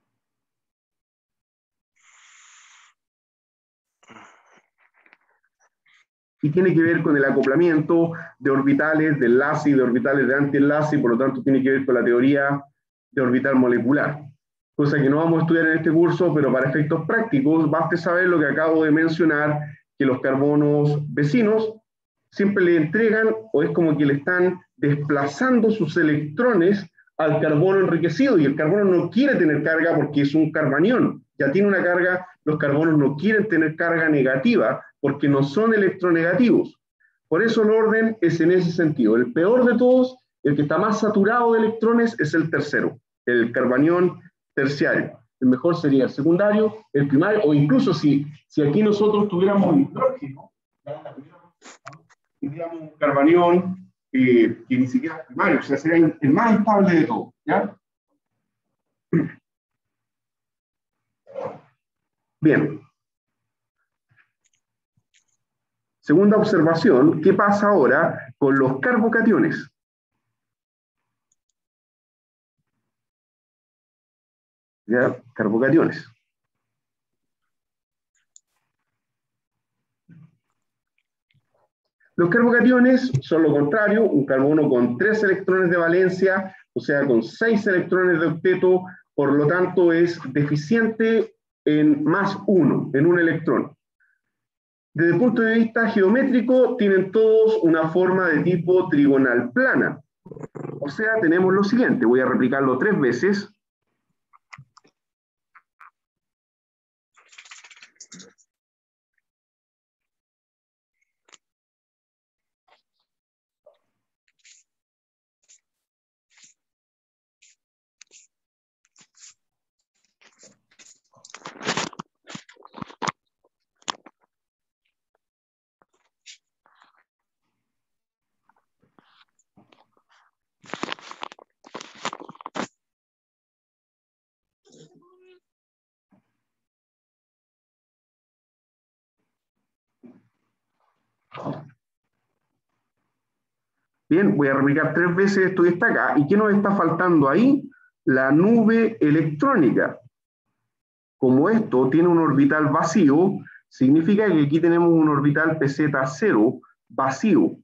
Y tiene que ver con el acoplamiento de orbitales de enlace y de orbitales de antienlace, y por lo tanto tiene que ver con la teoría de orbital molecular. Cosa que no vamos a estudiar en este curso, pero para efectos prácticos, basta saber lo que acabo de mencionar, que los carbonos vecinos siempre le entregan, o es como que le están desplazando sus electrones al carbono enriquecido, y el carbono no quiere tener carga porque es un carbanión, ya tiene una carga. Los carbonos no quieren tener carga negativa porque no son electronegativos. Por eso el orden es en ese sentido. El peor de todos, el que está más saturado de electrones, es el tercero, el carbanión terciario. El mejor sería el secundario, el primario, o incluso si aquí nosotros tuviéramos hidrógeno, tendríamos un carbanión que ni siquiera es primario, o sea, sería el más estable de todos, ¿ya? Bien. Segunda observación, ¿qué pasa ahora con los carbocationes? ¿Ya? Carbocationes. Los carbocationes son lo contrario, un carbono con 3 electrones de valencia, o sea, con 6 electrones de octeto, por lo tanto es deficiente en +1, en un electrón. Desde el punto de vista geométrico, tienen todos una forma de tipo trigonal plana. O sea, tenemos lo siguiente, voy a replicarlo 3 veces. Bien, voy a replicar 3 veces esto que está acá. ¿Y qué nos está faltando ahí? La nube electrónica. Como esto tiene un orbital vacío, significa que aquí tenemos un orbital pz0 vacío.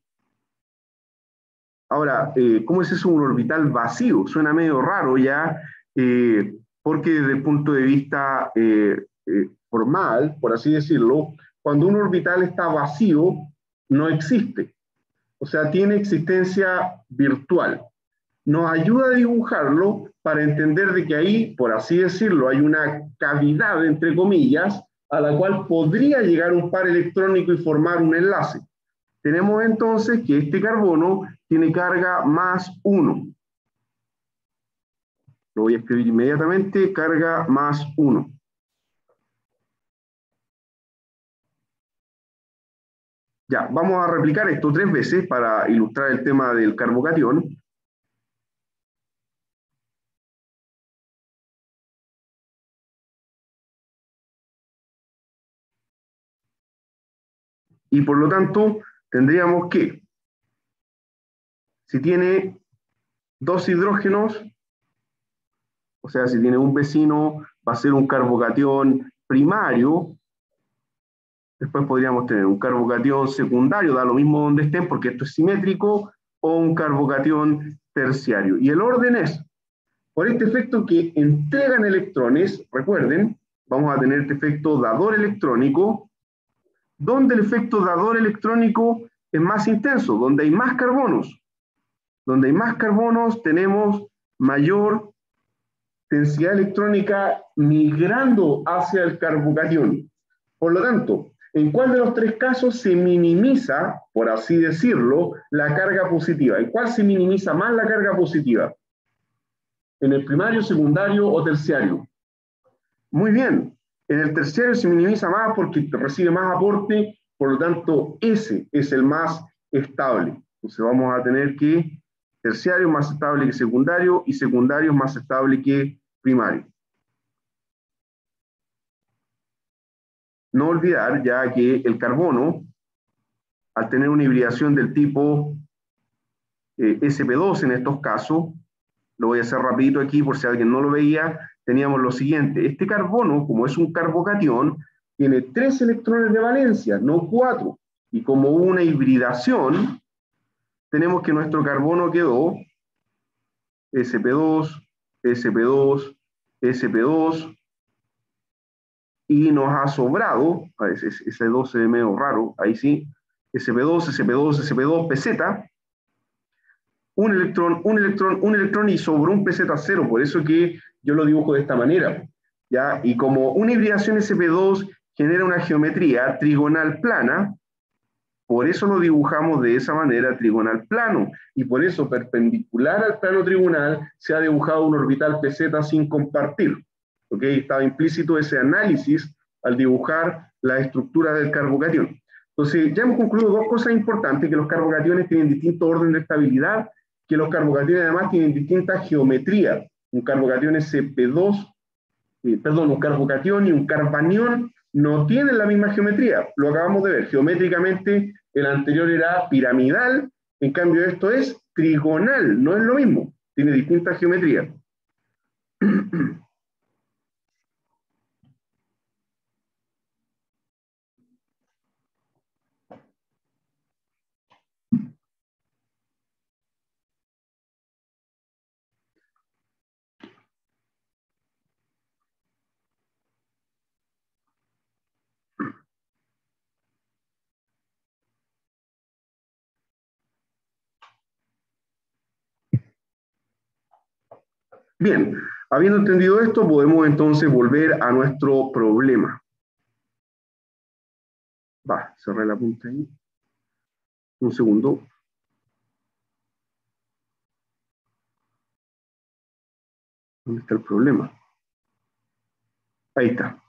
Ahora, ¿cómo es eso un orbital vacío? Suena medio raro ya, porque desde el punto de vista formal, por así decirlo, cuando un orbital está vacío, no existe. O sea, tiene existencia virtual. Nos ayuda a dibujarlo para entender de que ahí, por así decirlo, hay una cavidad, entre comillas, a la cual podría llegar un par electrónico y formar un enlace. Tenemos entonces que este carbono tiene carga +1. Lo voy a escribir inmediatamente, carga +1. Ya, vamos a replicar esto 3 veces para ilustrar el tema del carbocatión. Y por lo tanto, tendríamos que, si tiene 2 hidrógenos, O sea, si tiene un vecino, va a ser un carbocatión primario. Después podríamos tener un carbocatión secundario, da lo mismo donde estén, porque esto es simétrico, o un carbocatión terciario. Y el orden es, por este efecto que entregan electrones, recuerden, vamos a tener este efecto dador electrónico, donde el efecto dador electrónico es más intenso, donde hay más carbonos. Donde hay más carbonos tenemos mayor densidad electrónica migrando hacia el carbocatión. Por lo tanto, ¿en cuál de los tres casos se minimiza, por así decirlo, la carga positiva? ¿En cuál se minimiza más la carga positiva? ¿En el primario, secundario o terciario? Muy bien. En el terciario se minimiza más porque recibe más aporte, por lo tanto, ese es el más estable. Entonces vamos a tener que terciario más estable que secundario y secundario más estable que primario. No olvidar ya que el carbono, al tener una hibridación del tipo sp2 en estos casos, lo voy a hacer rapidito aquí por si alguien no lo veía, teníamos lo siguiente, este carbono, como es un carbocatión, tiene 3 electrones de valencia, no 4, y como hubo una hibridación, tenemos que nuestro carbono quedó sp2, sp2, sp2, y nos ha sobrado, ese 2 es medio raro, ahí sí, sp2, sp2, sp2, pz, un electrón, un electrón, un electrón y sobró un pz0, por eso que yo lo dibujo de esta manera, ¿ya? Y como una hibridación sp2 genera una geometría trigonal plana, por eso lo dibujamos de esa manera, trigonal plano, y por eso perpendicular al plano trigonal se ha dibujado un orbital pz sin compartir, ¿ok? Estaba implícito ese análisis al dibujar la estructura del carbocatión. Entonces, ya hemos concluido dos cosas importantes, que los carbocationes tienen distinto orden de estabilidad, que los carbocationes además tienen distinta geometría. Un carbocatión sp2, un carbocatión y un carbanión no tienen la misma geometría, lo acabamos de ver, geométricamente el anterior era piramidal, en cambio esto es trigonal, no es lo mismo, tiene distinta geometría. Bien, habiendo entendido esto, podemos entonces volver a nuestro problema. Va, cerré la punta ahí. Un segundo. ¿Dónde está el problema? Ahí está.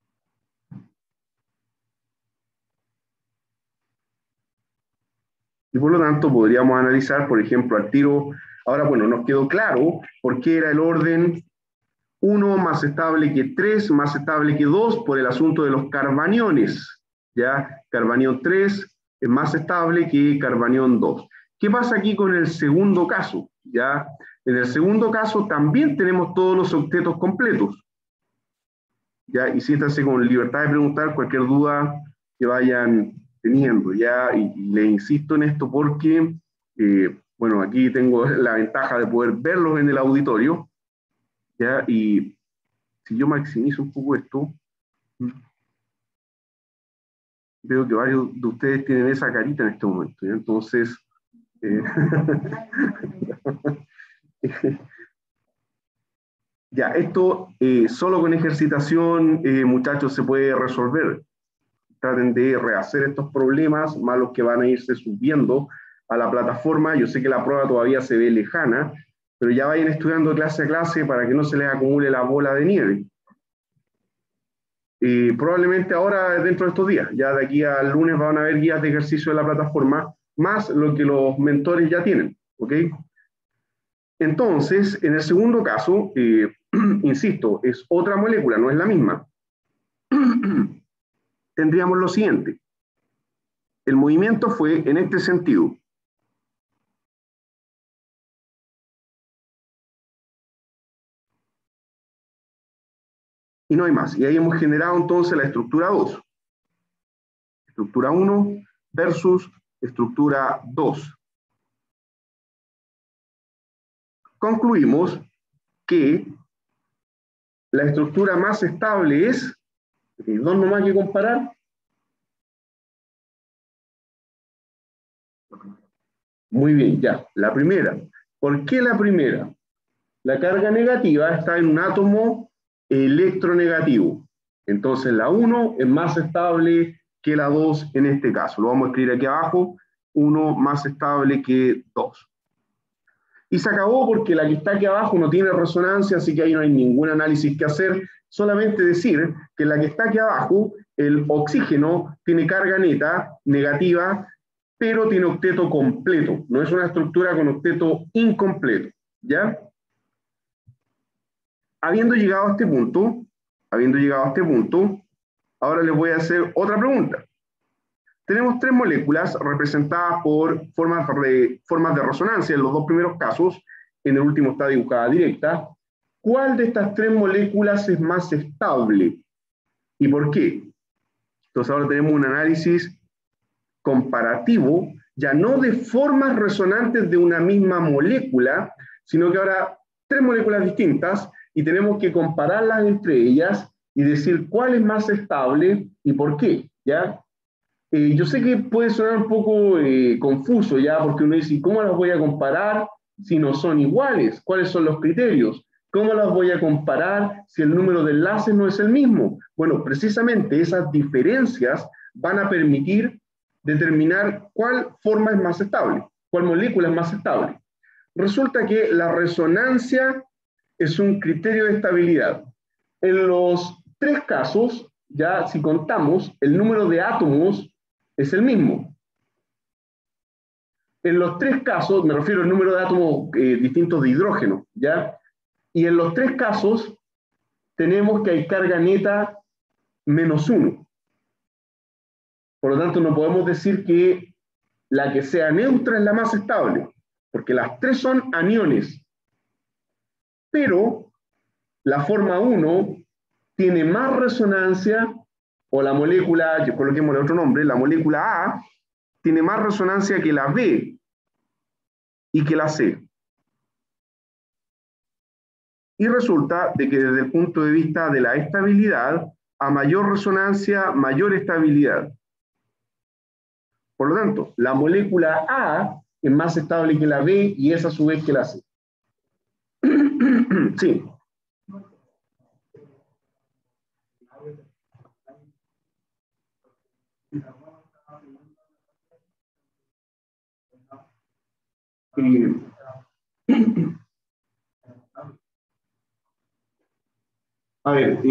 Y por lo tanto podríamos analizar, por ejemplo, al tiro, ahora bueno, nos quedó claro por qué era el orden 1 más estable que 3 más estable que 2 por el asunto de los carbaniones. ¿Ya? Carbanión 3 es más estable que carbanión 2. ¿Qué pasa aquí con el segundo caso? ¿Ya? En el segundo caso también tenemos todos los octetos completos. ¿Ya? Y siéntanse con libertad de preguntar cualquier duda que vayan teniendo. ¿Ya? Y les insisto en esto porque, bueno, aquí tengo la ventaja de poder verlos en el auditorio. ¿Ya? Y si yo maximizo un poco esto, veo que varios de ustedes tienen esa carita en este momento. ¿Ya? Entonces, ya, esto solo con ejercitación, muchachos, se puede resolver. Traten de rehacer estos problemas, más los que van a irse subiendo a la plataforma. Yo sé que la prueba todavía se ve lejana, pero ya vayan estudiando clase a clase para que no se les acumule la bola de nieve. Probablemente ahora, dentro de estos días, ya de aquí al lunes van a haber guías de ejercicio en la plataforma, más lo que los mentores ya tienen, ¿ok? Entonces, en el segundo caso, insisto, es otra molécula, no es la misma. Tendríamos lo siguiente. El movimiento fue en este sentido. y no hay más. Y ahí hemos generado entonces la estructura 2. Estructura 1 versus estructura 2. Concluimos que la estructura más estable es, dos nomás que comparar. Muy bien, ya, la primera. ¿Por qué la primera? La carga negativa está en un átomo electronegativo. Entonces la 1 es más estable que la 2 en este caso. Lo vamos a escribir aquí abajo, 1 más estable que 2. Y se acabó porque la que está aquí abajo no tiene resonancia, así que ahí no hay ningún análisis que hacer. Solamente decir que la que está aquí abajo, el oxígeno, tiene carga neta negativa, pero tiene octeto completo. No es una estructura con octeto incompleto. ¿Ya? Habiendo llegado a este punto, ahora les voy a hacer otra pregunta. Tenemos 3 moléculas representadas por formas de resonancia en los 2 primeros casos, en el último está dibujada directa. ¿Cuál de estas 3 moléculas es más estable? ¿Y por qué? Entonces ahora tenemos un análisis comparativo, ya no de formas resonantes de una misma molécula, sino que ahora 3 moléculas distintas y tenemos que compararlas entre ellas y decir cuál es más estable y por qué, ¿ya? Yo sé que puede sonar un poco confuso ya, porque uno dice, ¿cómo las voy a comparar si no son iguales? ¿Cuáles son los criterios? ¿Cómo las voy a comparar si el número de enlaces no es el mismo? Bueno, precisamente esas diferencias van a permitir determinar cuál forma es más estable, cuál molécula es más estable. Resulta que la resonancia es un criterio de estabilidad. En los 3 casos, ya si contamos, el número de átomos es el mismo. En los 3 casos, me refiero al número de átomos distintos de hidrógeno, ¿ya? Y en los 3 casos tenemos que hay carga neta -1. Por lo tanto, no podemos decir que la que sea neutra es la más estable, porque las 3 son aniones. Pero la forma 1 tiene más resonancia, o la molécula, coloquémosle otro nombre, la molécula A, tiene más resonancia que la B y que la C. Y resulta de que desde el punto de vista de la estabilidad, a mayor resonancia, mayor estabilidad. Por lo tanto, la molécula A es más estable que la B y es a su vez que la C. Sí. A ver,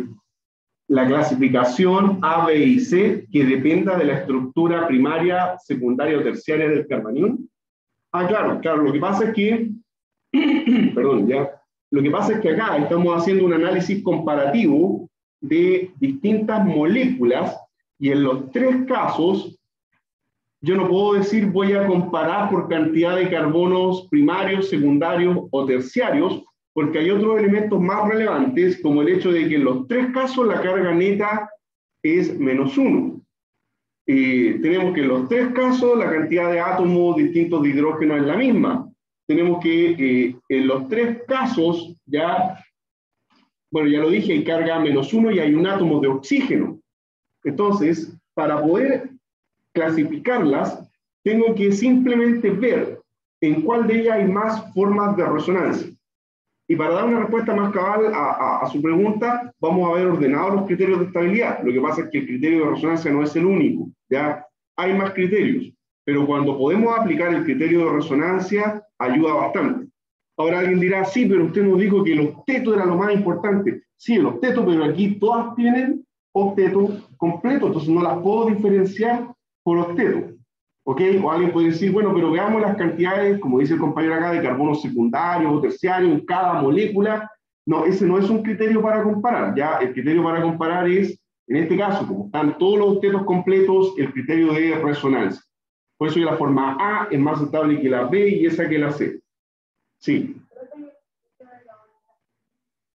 la clasificación A, B y C que dependa de la estructura primaria, secundaria o terciaria del carbanión. Ah, claro, lo que pasa es que, perdón, ya, lo que pasa es que acá estamos haciendo un análisis comparativo de distintas moléculas y en los 3 casos yo no puedo decir voy a comparar por cantidad de carbonos primarios, secundarios o terciarios, porque hay otros elementos más relevantes, como el hecho de que en los 3 casos la carga neta es -1. Tenemos que en los 3 casos la cantidad de átomos distintos de hidrógeno es la misma. Tenemos que en los 3 casos ya, bueno, ya lo dije, hay carga -1 y hay un átomo de oxígeno. Entonces, para poder clasificarlas, tengo que simplemente ver en cuál de ellas hay más formas de resonancia. Y para dar una respuesta más cabal a su pregunta, vamos a haber ordenado los criterios de estabilidad. Lo que pasa es que el criterio de resonancia no es el único, ¿ya? Hay más criterios, pero cuando podemos aplicar el criterio de resonancia, ayuda bastante. Ahora alguien dirá, sí, pero usted nos dijo que el octeto era lo más importante. Sí, el octeto, pero aquí todas tienen octeto completo, entonces no las puedo diferenciar por octeto. ¿Ok? O alguien puede decir, bueno, pero veamos las cantidades, como dice el compañero acá, de carbonos secundarios o terciarios en cada molécula. No, ese no es un criterio para comparar. Ya el criterio para comparar es, en este caso, como están todos los octetos completos, el criterio de resonancia. Por eso que la forma A es más estable que la B y esa que la C. Sí.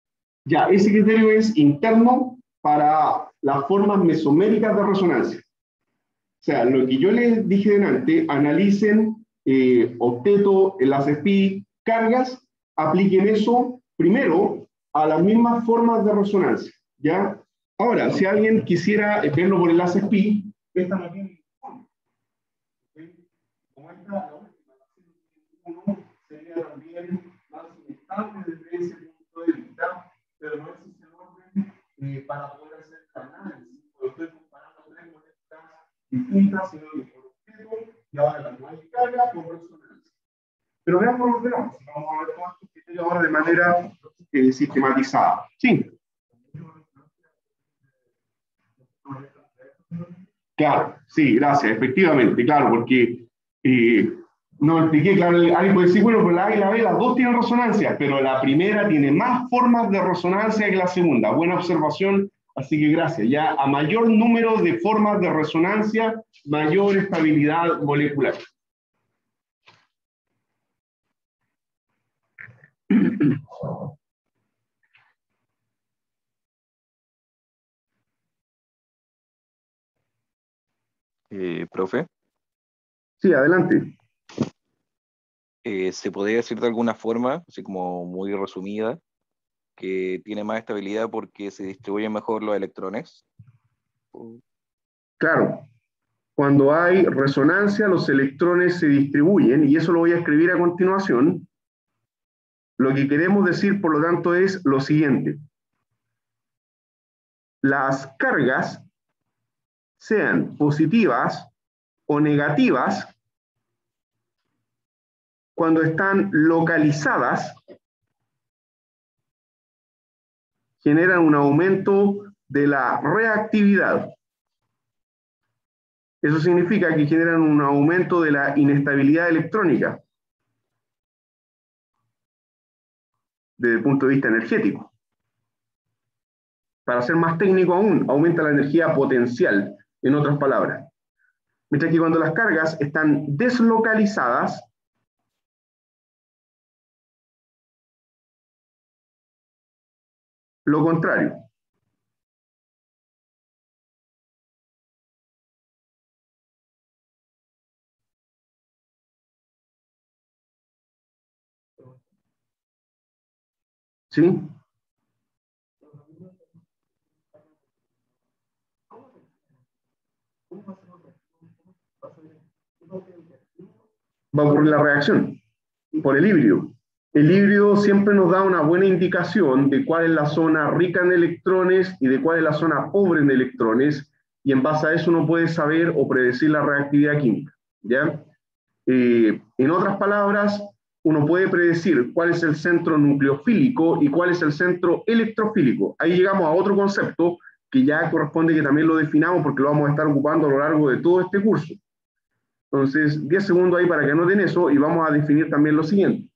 Ya, ese criterio es interno para las formas mesoméricas de resonancia. O sea, lo que yo les dije delante, analicen octeto, enlaces pi, cargas, apliquen eso primero a las mismas formas de resonancia, ¿ya? Ahora, si alguien quisiera verlo por enlaces pi, esta no tiene ningún. Como esta, la última, la 101, sería también más inestable desde ese punto de vista, pero no existe el orden para poder hacer el análisis, porque estoy comparando tres moléculas distintas, sino que por objeto, y ahora la no hay carga por resonancia. Pero veamos los veamos. Vamos a ver todos estos criterios ahora de manera sistematizada. Sí. Claro, sí, gracias, efectivamente, claro, porque no expliqué, claro, alguien puede decir, bueno, pues la A y la B, las dos tienen resonancia, pero la primera tiene más formas de resonancia que la segunda. Buena observación, así que gracias. Ya a mayor número de formas de resonancia, mayor estabilidad molecular. Profe, Sí, adelante. ¿se podría decir de alguna forma, así como muy resumida, que tiene más estabilidad porque se distribuyen mejor los electrones? Claro, cuando hay resonancia, los electrones se distribuyen, y eso lo voy a escribir a continuación. Lo que queremos decir, por lo tanto, es lo siguiente. Las cargas, sean positivas o negativas, cuando están localizadas, generan un aumento de la reactividad. Eso significa que generan un aumento de la inestabilidad electrónica desde el punto de vista energético. Para ser más técnico aún, aumenta la energía potencial, en otras palabras. Mientras que cuando las cargas están deslocalizadas, lo contrario. ¿Sí? Va a ocurrir la reacción por el híbrido. El híbrido siempre nos da una buena indicación de cuál es la zona rica en electrones y de cuál es la zona pobre en electrones, y en base a eso uno puede saber o predecir la reactividad química. ¿Ya? En otras palabras, uno puede predecir cuál es el centro nucleofílico y cuál es el centro electrofílico. Ahí llegamos a otro concepto que ya corresponde que también lo definamos porque lo vamos a estar ocupando a lo largo de todo este curso. Entonces, 10 segundos ahí para que anoten eso y vamos a definir también lo siguiente.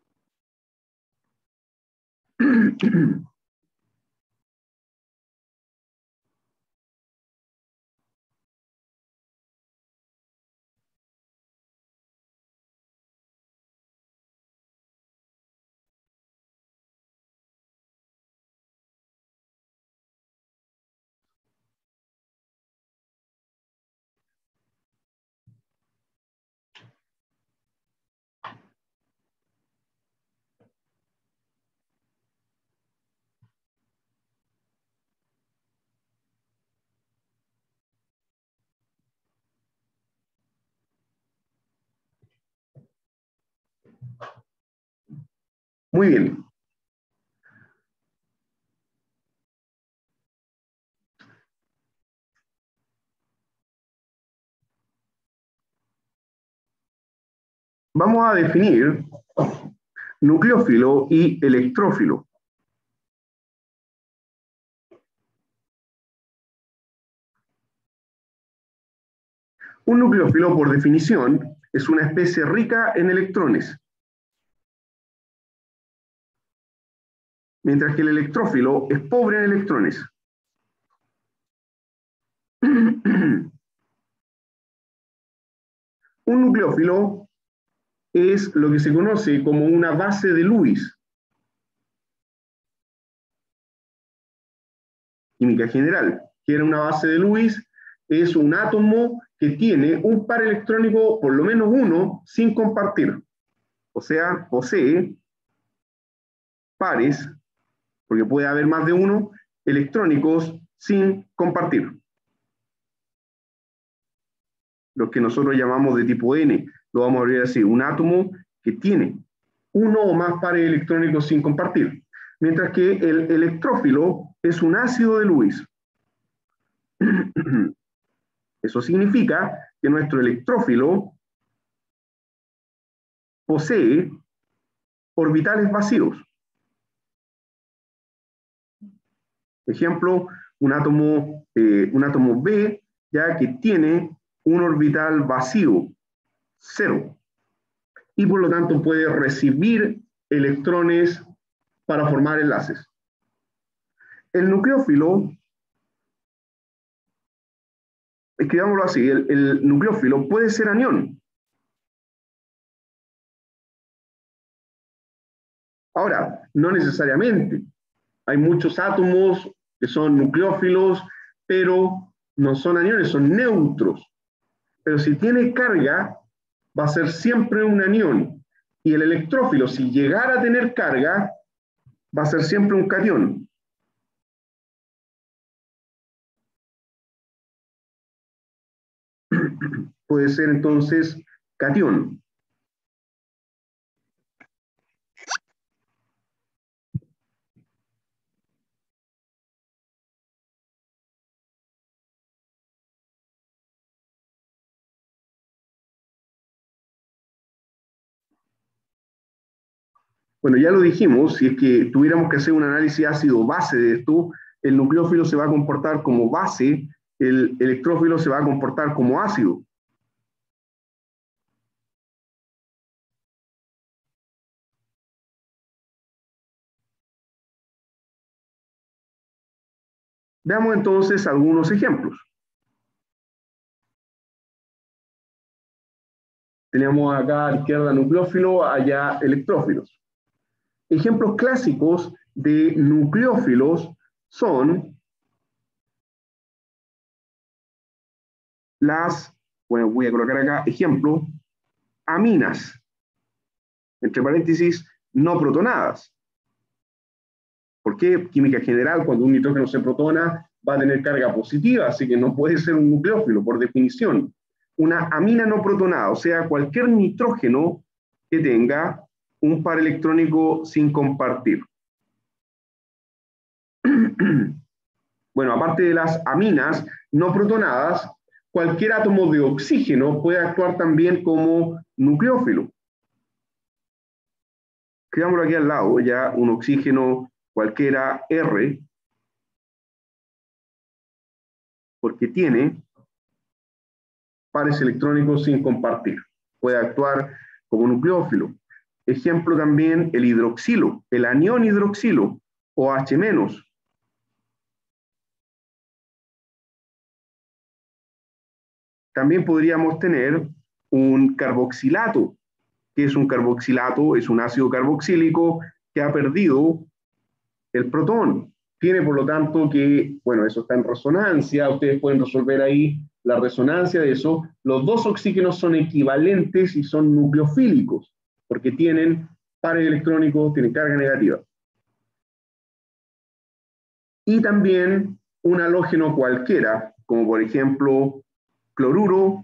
Muy bien. Vamos a definir nucleófilo y electrófilo. Un nucleófilo, por definición, es una especie rica en electrones, mientras que el electrófilo es pobre en electrones. Un nucleófilo es lo que se conoce como una base de Lewis. química general. ¿Qué era una base de Lewis? Es un átomo que tiene un par electrónico, por lo menos uno, sin compartir. O sea, posee pares, porque puede haber más de uno, electrónicos sin compartir. Los que nosotros llamamos de tipo N, lo vamos a abrir así, un átomo que tiene uno o más pares electrónicos sin compartir. Mientras que el electrófilo es un ácido de Lewis. Eso significa que nuestro electrófilo posee orbitales vacíos. Ejemplo, un átomo B, ya que tiene un orbital vacío, 0, y por lo tanto puede recibir electrones para formar enlaces. El nucleófilo, escribámoslo así, el nucleófilo puede ser anión. Ahora, no necesariamente. Hay muchos átomos que son nucleófilos, pero no son aniones, son neutros. Pero si tiene carga, va a ser siempre un anión. Y el electrófilo, si llegara a tener carga, va a ser siempre un catión. Puede ser entonces catión. Bueno, ya lo dijimos, si es que tuviéramos que hacer un análisis ácido-base de esto, el nucleófilo se va a comportar como base, el electrófilo se va a comportar como ácido. Veamos entonces algunos ejemplos. Tenemos acá a la izquierda nucleófilo, allá electrófilos. Ejemplos clásicos de nucleófilos son bueno, voy a colocar acá ejemplo, aminas, entre paréntesis, no protonadas. ¿Por qué? Química general, cuando un nitrógeno se protona, va a tener carga positiva, así que no puede ser un nucleófilo, por definición. Una amina no protonada, o sea, cualquier nitrógeno que tenga un par electrónico sin compartir. Bueno, aparte de las aminas no protonadas, cualquier átomo de oxígeno puede actuar también como nucleófilo. Escribámoslo aquí al lado, ya un oxígeno cualquiera R, porque tiene pares electrónicos sin compartir. Puede actuar como nucleófilo. Ejemplo también el hidroxilo, el anión hidroxilo, o H-. También podríamos tener un carboxilato. ¿Qué es un carboxilato? Es un ácido carboxílico que ha perdido el protón. Tiene, por lo tanto, que, bueno, eso está en resonancia, ustedes pueden resolver ahí la resonancia de eso. Los dos oxígenos son equivalentes y son nucleofílicos, porque tienen pares electrónicos, tienen carga negativa. Y también un halógeno cualquiera, como por ejemplo cloruro,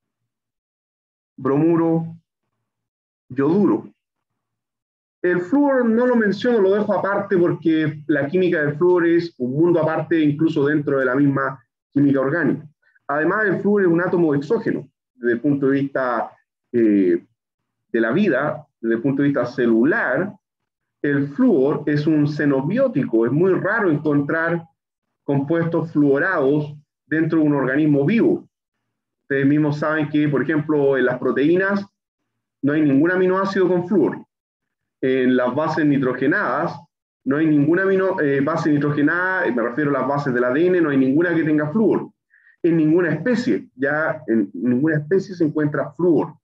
bromuro, yoduro. El flúor no lo menciono, lo dejo aparte porque la química del flúor es un mundo aparte, incluso dentro de la misma química orgánica. Además, el flúor es un átomo exógeno, desde el punto de vista de la vida, desde el punto de vista celular. El flúor es un xenobiótico, es muy raro encontrar compuestos fluorados dentro de un organismo vivo. Ustedes mismos saben que, por ejemplo, en las proteínas no hay ningún aminoácido con flúor. En las bases nitrogenadas, no hay ninguna base nitrogenada, me refiero a las bases del ADN, no hay ninguna que tenga flúor. En ninguna especie, ya en ninguna especie se encuentra flúor.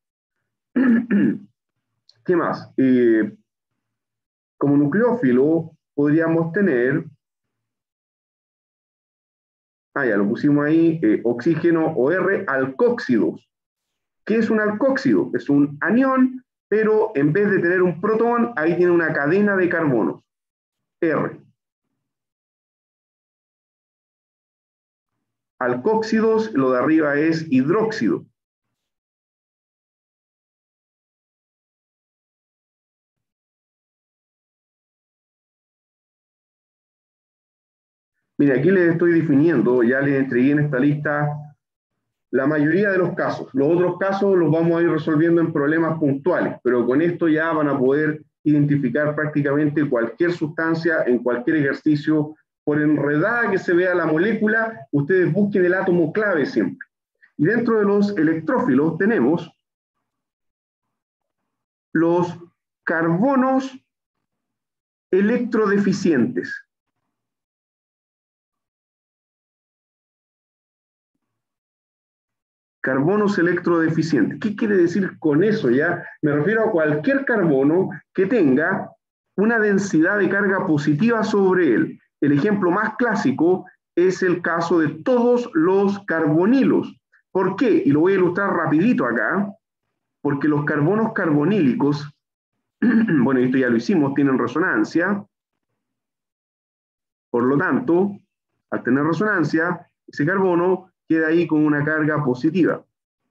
¿Qué más? Como nucleófilo podríamos tener ya lo pusimos ahí, oxígeno OR, alcóxidos. ¿Qué es un alcóxido? Es un anión, pero en vez de tener un protón, ahí tiene una cadena de carbonos, R. Alcóxidos, lo de arriba es hidróxido. Mira, aquí les estoy definiendo, ya les entregué en esta lista la mayoría de los casos. Los otros casos los vamos a ir resolviendo en problemas puntuales, pero con esto ya van a poder identificar prácticamente cualquier sustancia en cualquier ejercicio. Por enredada que se vea la molécula, ustedes busquen el átomo clave siempre. Y dentro de los electrófilos tenemos los carbonos electrodeficientes. Carbonos electrodeficientes. ¿Qué quiere decir con eso ya? Me refiero a cualquier carbono que tenga una densidad de carga positiva sobre él. El ejemplo más clásico es el caso de todos los carbonilos. ¿Por qué? Y lo voy a ilustrar rapidito acá, porque los carbonos carbonílicos, bueno, esto ya lo hicimos, tienen resonancia. Por lo tanto, al tener resonancia, ese carbono queda ahí con una carga positiva.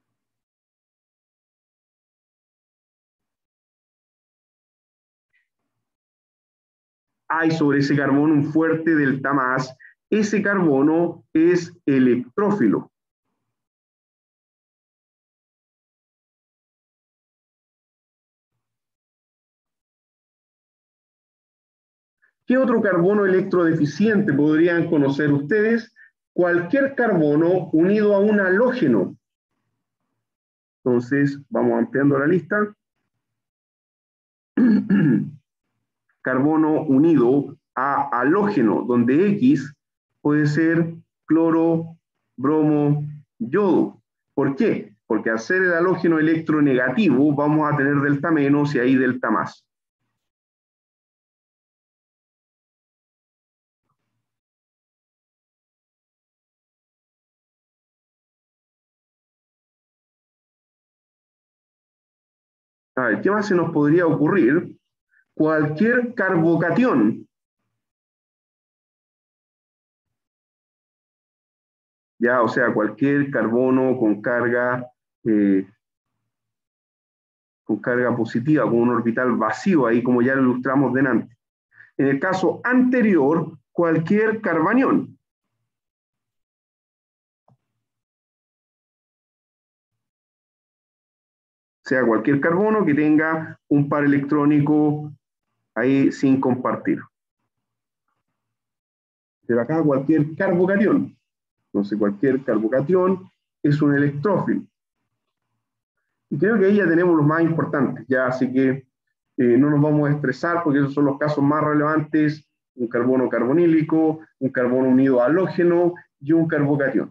Hay sobre ese carbono un fuerte delta más. Ese carbono es electrófilo. ¿Qué otro carbono electrodeficiente podrían conocer ustedes? Cualquier carbono unido a un halógeno. Entonces, vamos ampliando la lista. Carbono unido a halógeno, donde X puede ser cloro, bromo, yodo. ¿Por qué? Porque al ser el halógeno electronegativo vamos a tener delta menos y ahí delta más. A ver, ¿qué más se nos podría ocurrir? Cualquier carbocatión. Ya, o sea, cualquier carbono con carga positiva, con un orbital vacío, ahí como ya lo ilustramos delante. En el caso anterior, cualquier carbanión. O sea, cualquier carbono que tenga un par electrónico ahí sin compartir. Pero acá cualquier carbocatión. Entonces, cualquier carbocatión es un electrófilo. Y creo que ahí ya tenemos los más importantes, ya, así que no nos vamos a estresar porque esos son los casos más relevantes: un carbono carbonílico, un carbono unido a halógeno y un carbocatión.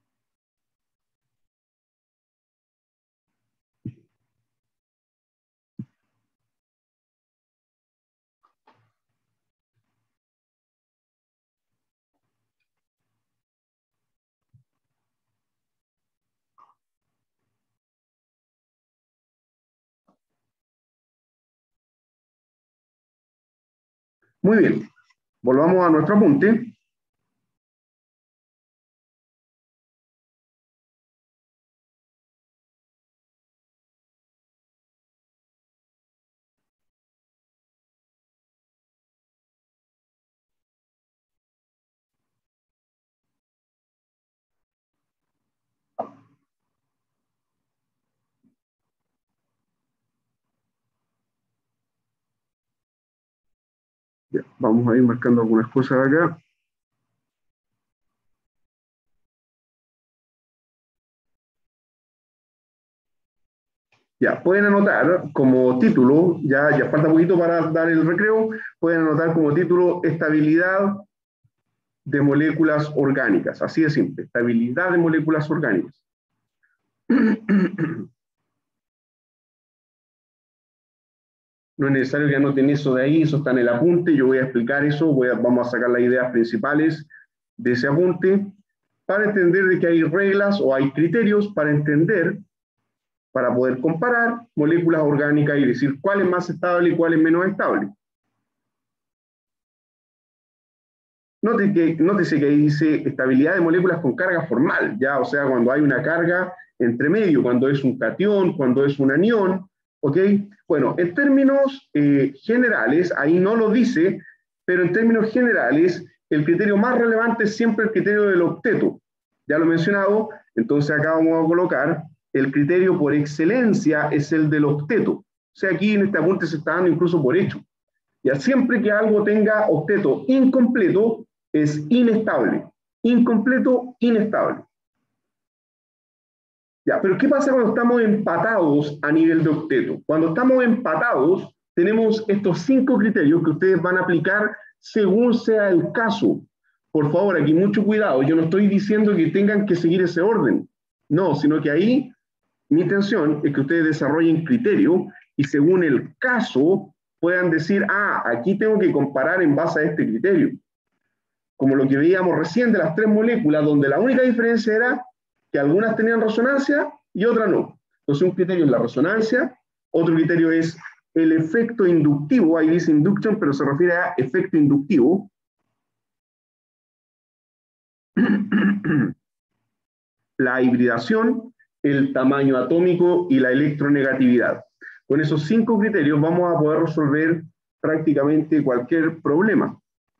Muy bien, volvamos a nuestro apunte. Ya, vamos a ir marcando algunas cosas acá. Ya, pueden anotar como título, ya falta poquito para dar el recreo, pueden anotar como título estabilidad de moléculas orgánicas, así de simple, estabilidad de moléculas orgánicas. No es necesario que anoten eso de ahí, eso está en el apunte, yo voy a explicar eso, vamos a sacar las ideas principales de ese apunte. para entender de que hay reglas o hay criterios para entender, para poder comparar moléculas orgánicas y decir cuál es más estable y cuál es menos estable. Nótese que ahí dice estabilidad de moléculas con carga formal, ya, o sea, cuando hay una carga entre medio, cuando es un catión, cuando es un anión, ¿ok? Bueno, en términos generales, ahí no lo dice, pero en términos generales, el criterio más relevante es siempre el criterio del octeto. Ya lo he mencionado, entonces acá vamos a colocar el criterio por excelencia es el del octeto. O sea, aquí en este apunte se está dando incluso por hecho. Ya siempre que algo tenga octeto incompleto, es inestable. Incompleto, inestable. Ya, pero ¿qué pasa cuando estamos empatados a nivel de octeto? Cuando estamos empatados, tenemos estos 5 criterios que ustedes van a aplicar según sea el caso. Por favor, aquí mucho cuidado. Yo no estoy diciendo que tengan que seguir ese orden. No, sino que ahí mi intención es que ustedes desarrollen criterio y según el caso puedan decir, ah, aquí tengo que comparar en base a este criterio. Como lo que veíamos recién de las 3 moléculas, donde la única diferencia era que algunas tenían resonancia y otras no. Entonces un criterio es la resonancia, otro criterio es el efecto inductivo, ahí dice induction, pero se refiere a efecto inductivo. La hibridación, el tamaño atómico y la electronegatividad. Con esos 5 criterios vamos a poder resolver prácticamente cualquier problema.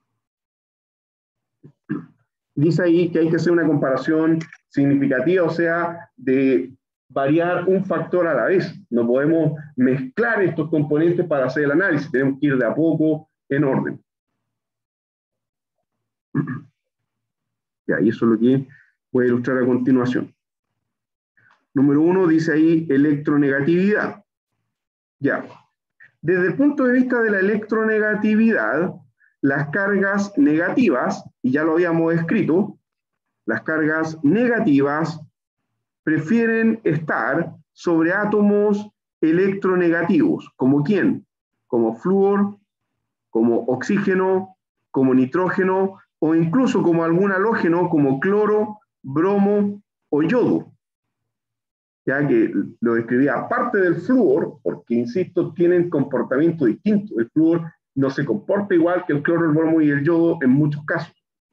Dice ahí que hay que hacer una comparación significativa, o sea, de variar un factor a la vez. No podemos mezclar estos componentes para hacer el análisis, tenemos que ir de a poco en orden. Ya, y eso es lo que voy a ilustrar a continuación. Número 1 dice ahí electronegatividad. Ya, desde el punto de vista de la electronegatividad, las cargas negativas, y ya lo habíamos escrito, las cargas negativas prefieren estar sobre átomos electronegativos. ¿Como quién? Como flúor, como oxígeno, como nitrógeno, o incluso como algún halógeno como cloro, bromo o yodo. Ya que lo describía aparte del flúor, porque, insisto, tienen comportamiento distinto. El flúor no se comporta igual que el cloro, el bromo y el yodo en muchos casos.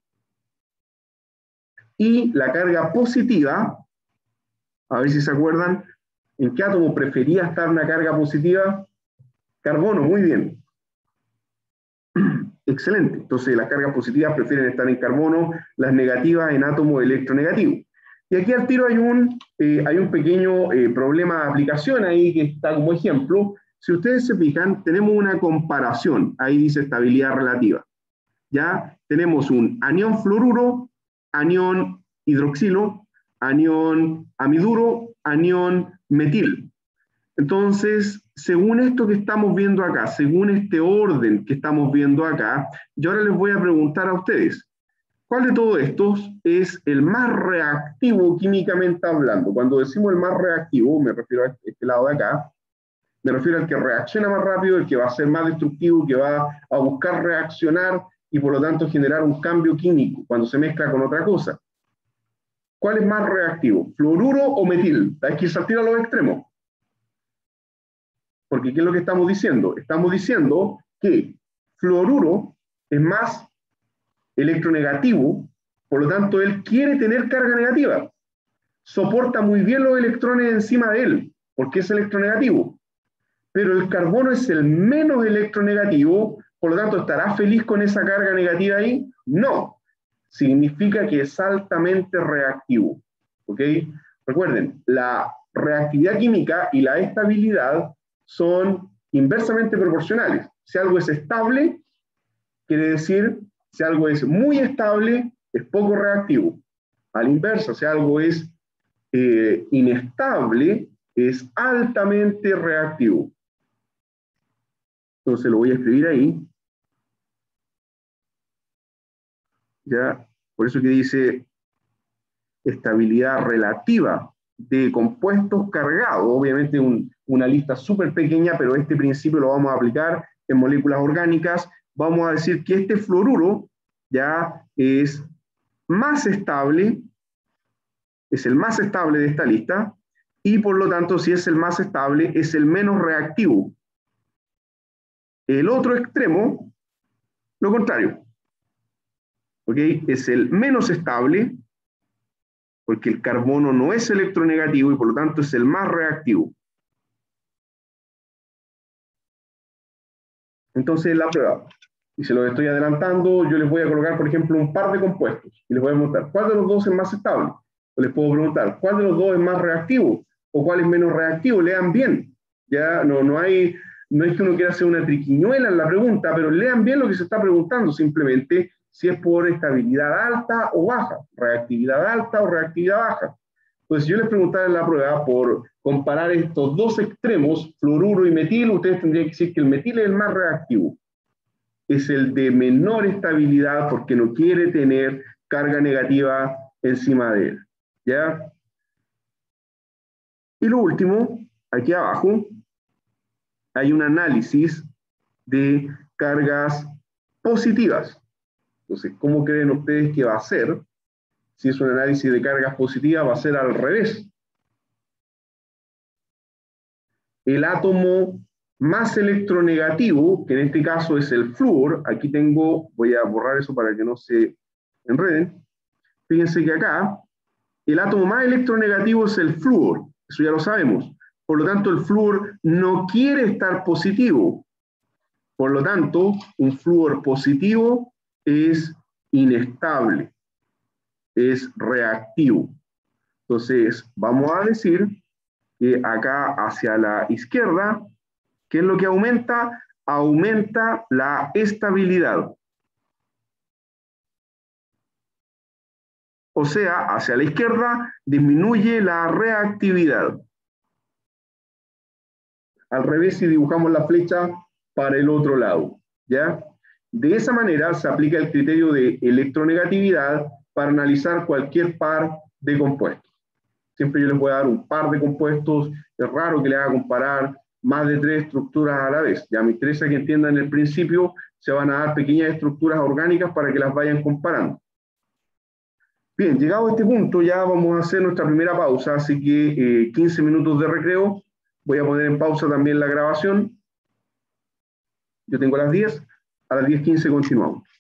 Y la carga positiva, a ver si se acuerdan, ¿en qué átomo prefería estar una carga positiva? Carbono, muy bien. Excelente. Entonces las cargas positivas prefieren estar en carbono, las negativas en átomo electronegativo. Y aquí al tiro hay un pequeño problema de aplicación ahí que está como ejemplo. Si ustedes se fijan, tenemos una comparación. Ahí dice estabilidad relativa. Ya tenemos un anión fluoruro, anión hidroxilo, anión amiduro, anión metil. Entonces, según esto que estamos viendo acá, según este orden que estamos viendo acá, yo ahora les voy a preguntar a ustedes, ¿cuál de todos estos es el más reactivo químicamente hablando? Cuando decimos el más reactivo, me refiero a este lado de acá, me refiero al que reacciona más rápido, el que va a ser más destructivo, que va a buscar reaccionar y por lo tanto generar un cambio químico cuando se mezcla con otra cosa. ¿Cuál es más reactivo? ¿Fluoruro o metil? Hay que saltar a los extremos. Porque ¿qué es lo que estamos diciendo? Estamos diciendo que fluoruro es más electronegativo, por lo tanto él quiere tener carga negativa. Soporta muy bien los electrones encima de él, porque es electronegativo. Pero el carbono es el menos electronegativo, por lo tanto, ¿estará feliz con esa carga negativa ahí? No. Significa que es altamente reactivo. ¿Ok? Recuerden, la reactividad química y la estabilidad son inversamente proporcionales. Si algo es estable, quiere decir, si algo es muy estable, es poco reactivo. A la inversa, si algo es inestable, es altamente reactivo. Entonces lo voy a escribir ahí. Ya, por eso que dice estabilidad relativa de compuestos cargados. Obviamente una lista súper pequeña, pero este principio lo vamos a aplicar en moléculas orgánicas. Vamos a decir que este fluoruro ya es más estable es el más estable de esta lista, y por lo tanto, si es el más estable, es el menos reactivo. El otro extremo, lo contrario. ¿Ok? Es el menos estable, porque el carbono no es electronegativo y por lo tanto es el más reactivo. Entonces, la prueba, y se lo estoy adelantando, yo les voy a colocar, por ejemplo, un par de compuestos y les voy a preguntar, ¿cuál de los dos es más estable? O les puedo preguntar, ¿cuál de los dos es más reactivo? ¿O cuál es menos reactivo? Lean bien. Ya no es que uno quiera hacer una triquiñuela en la pregunta, pero lean bien lo que se está preguntando, simplemente si es por estabilidad alta o baja, reactividad alta o reactividad baja. Entonces, si yo les preguntara en la prueba por comparar estos dos extremos, fluoruro y metil, ustedes tendrían que decir que el metil es el más reactivo. Es el de menor estabilidad porque no quiere tener carga negativa encima de él. ¿Ya? Y lo último, aquí abajo, hay un análisis de cargas positivas. Entonces, ¿cómo creen ustedes que va a ser? Si es un análisis de cargas positivas, va a ser al revés. El átomo más electronegativo, que en este caso es el flúor, aquí tengo, voy a borrar eso para que no se enreden. Fíjense que acá, el átomo más electronegativo es el flúor, eso ya lo sabemos. Por lo tanto, el flúor no quiere estar positivo. Por lo tanto, un flúor positivo es inestable, es reactivo. Entonces, vamos a decir que acá hacia la izquierda, ¿qué es lo que aumenta? Aumenta la estabilidad. O sea, hacia la izquierda disminuye la reactividad. Al revés, si dibujamos la flecha para el otro lado, ¿ya? De esa manera se aplica el criterio de electronegatividad para analizar cualquier par de compuestos. Siempre yo les voy a dar un par de compuestos, es raro que les haga comparar más de 3 estructuras a la vez. Ya me interesa que entiendan el principio, se van a dar pequeñas estructuras orgánicas para que las vayan comparando. Bien, llegado a este punto ya vamos a hacer nuestra primera pausa, así que 15 minutos de recreo. Voy a poner en pausa también la grabación. Yo tengo las 10, a las 10:15 continuamos.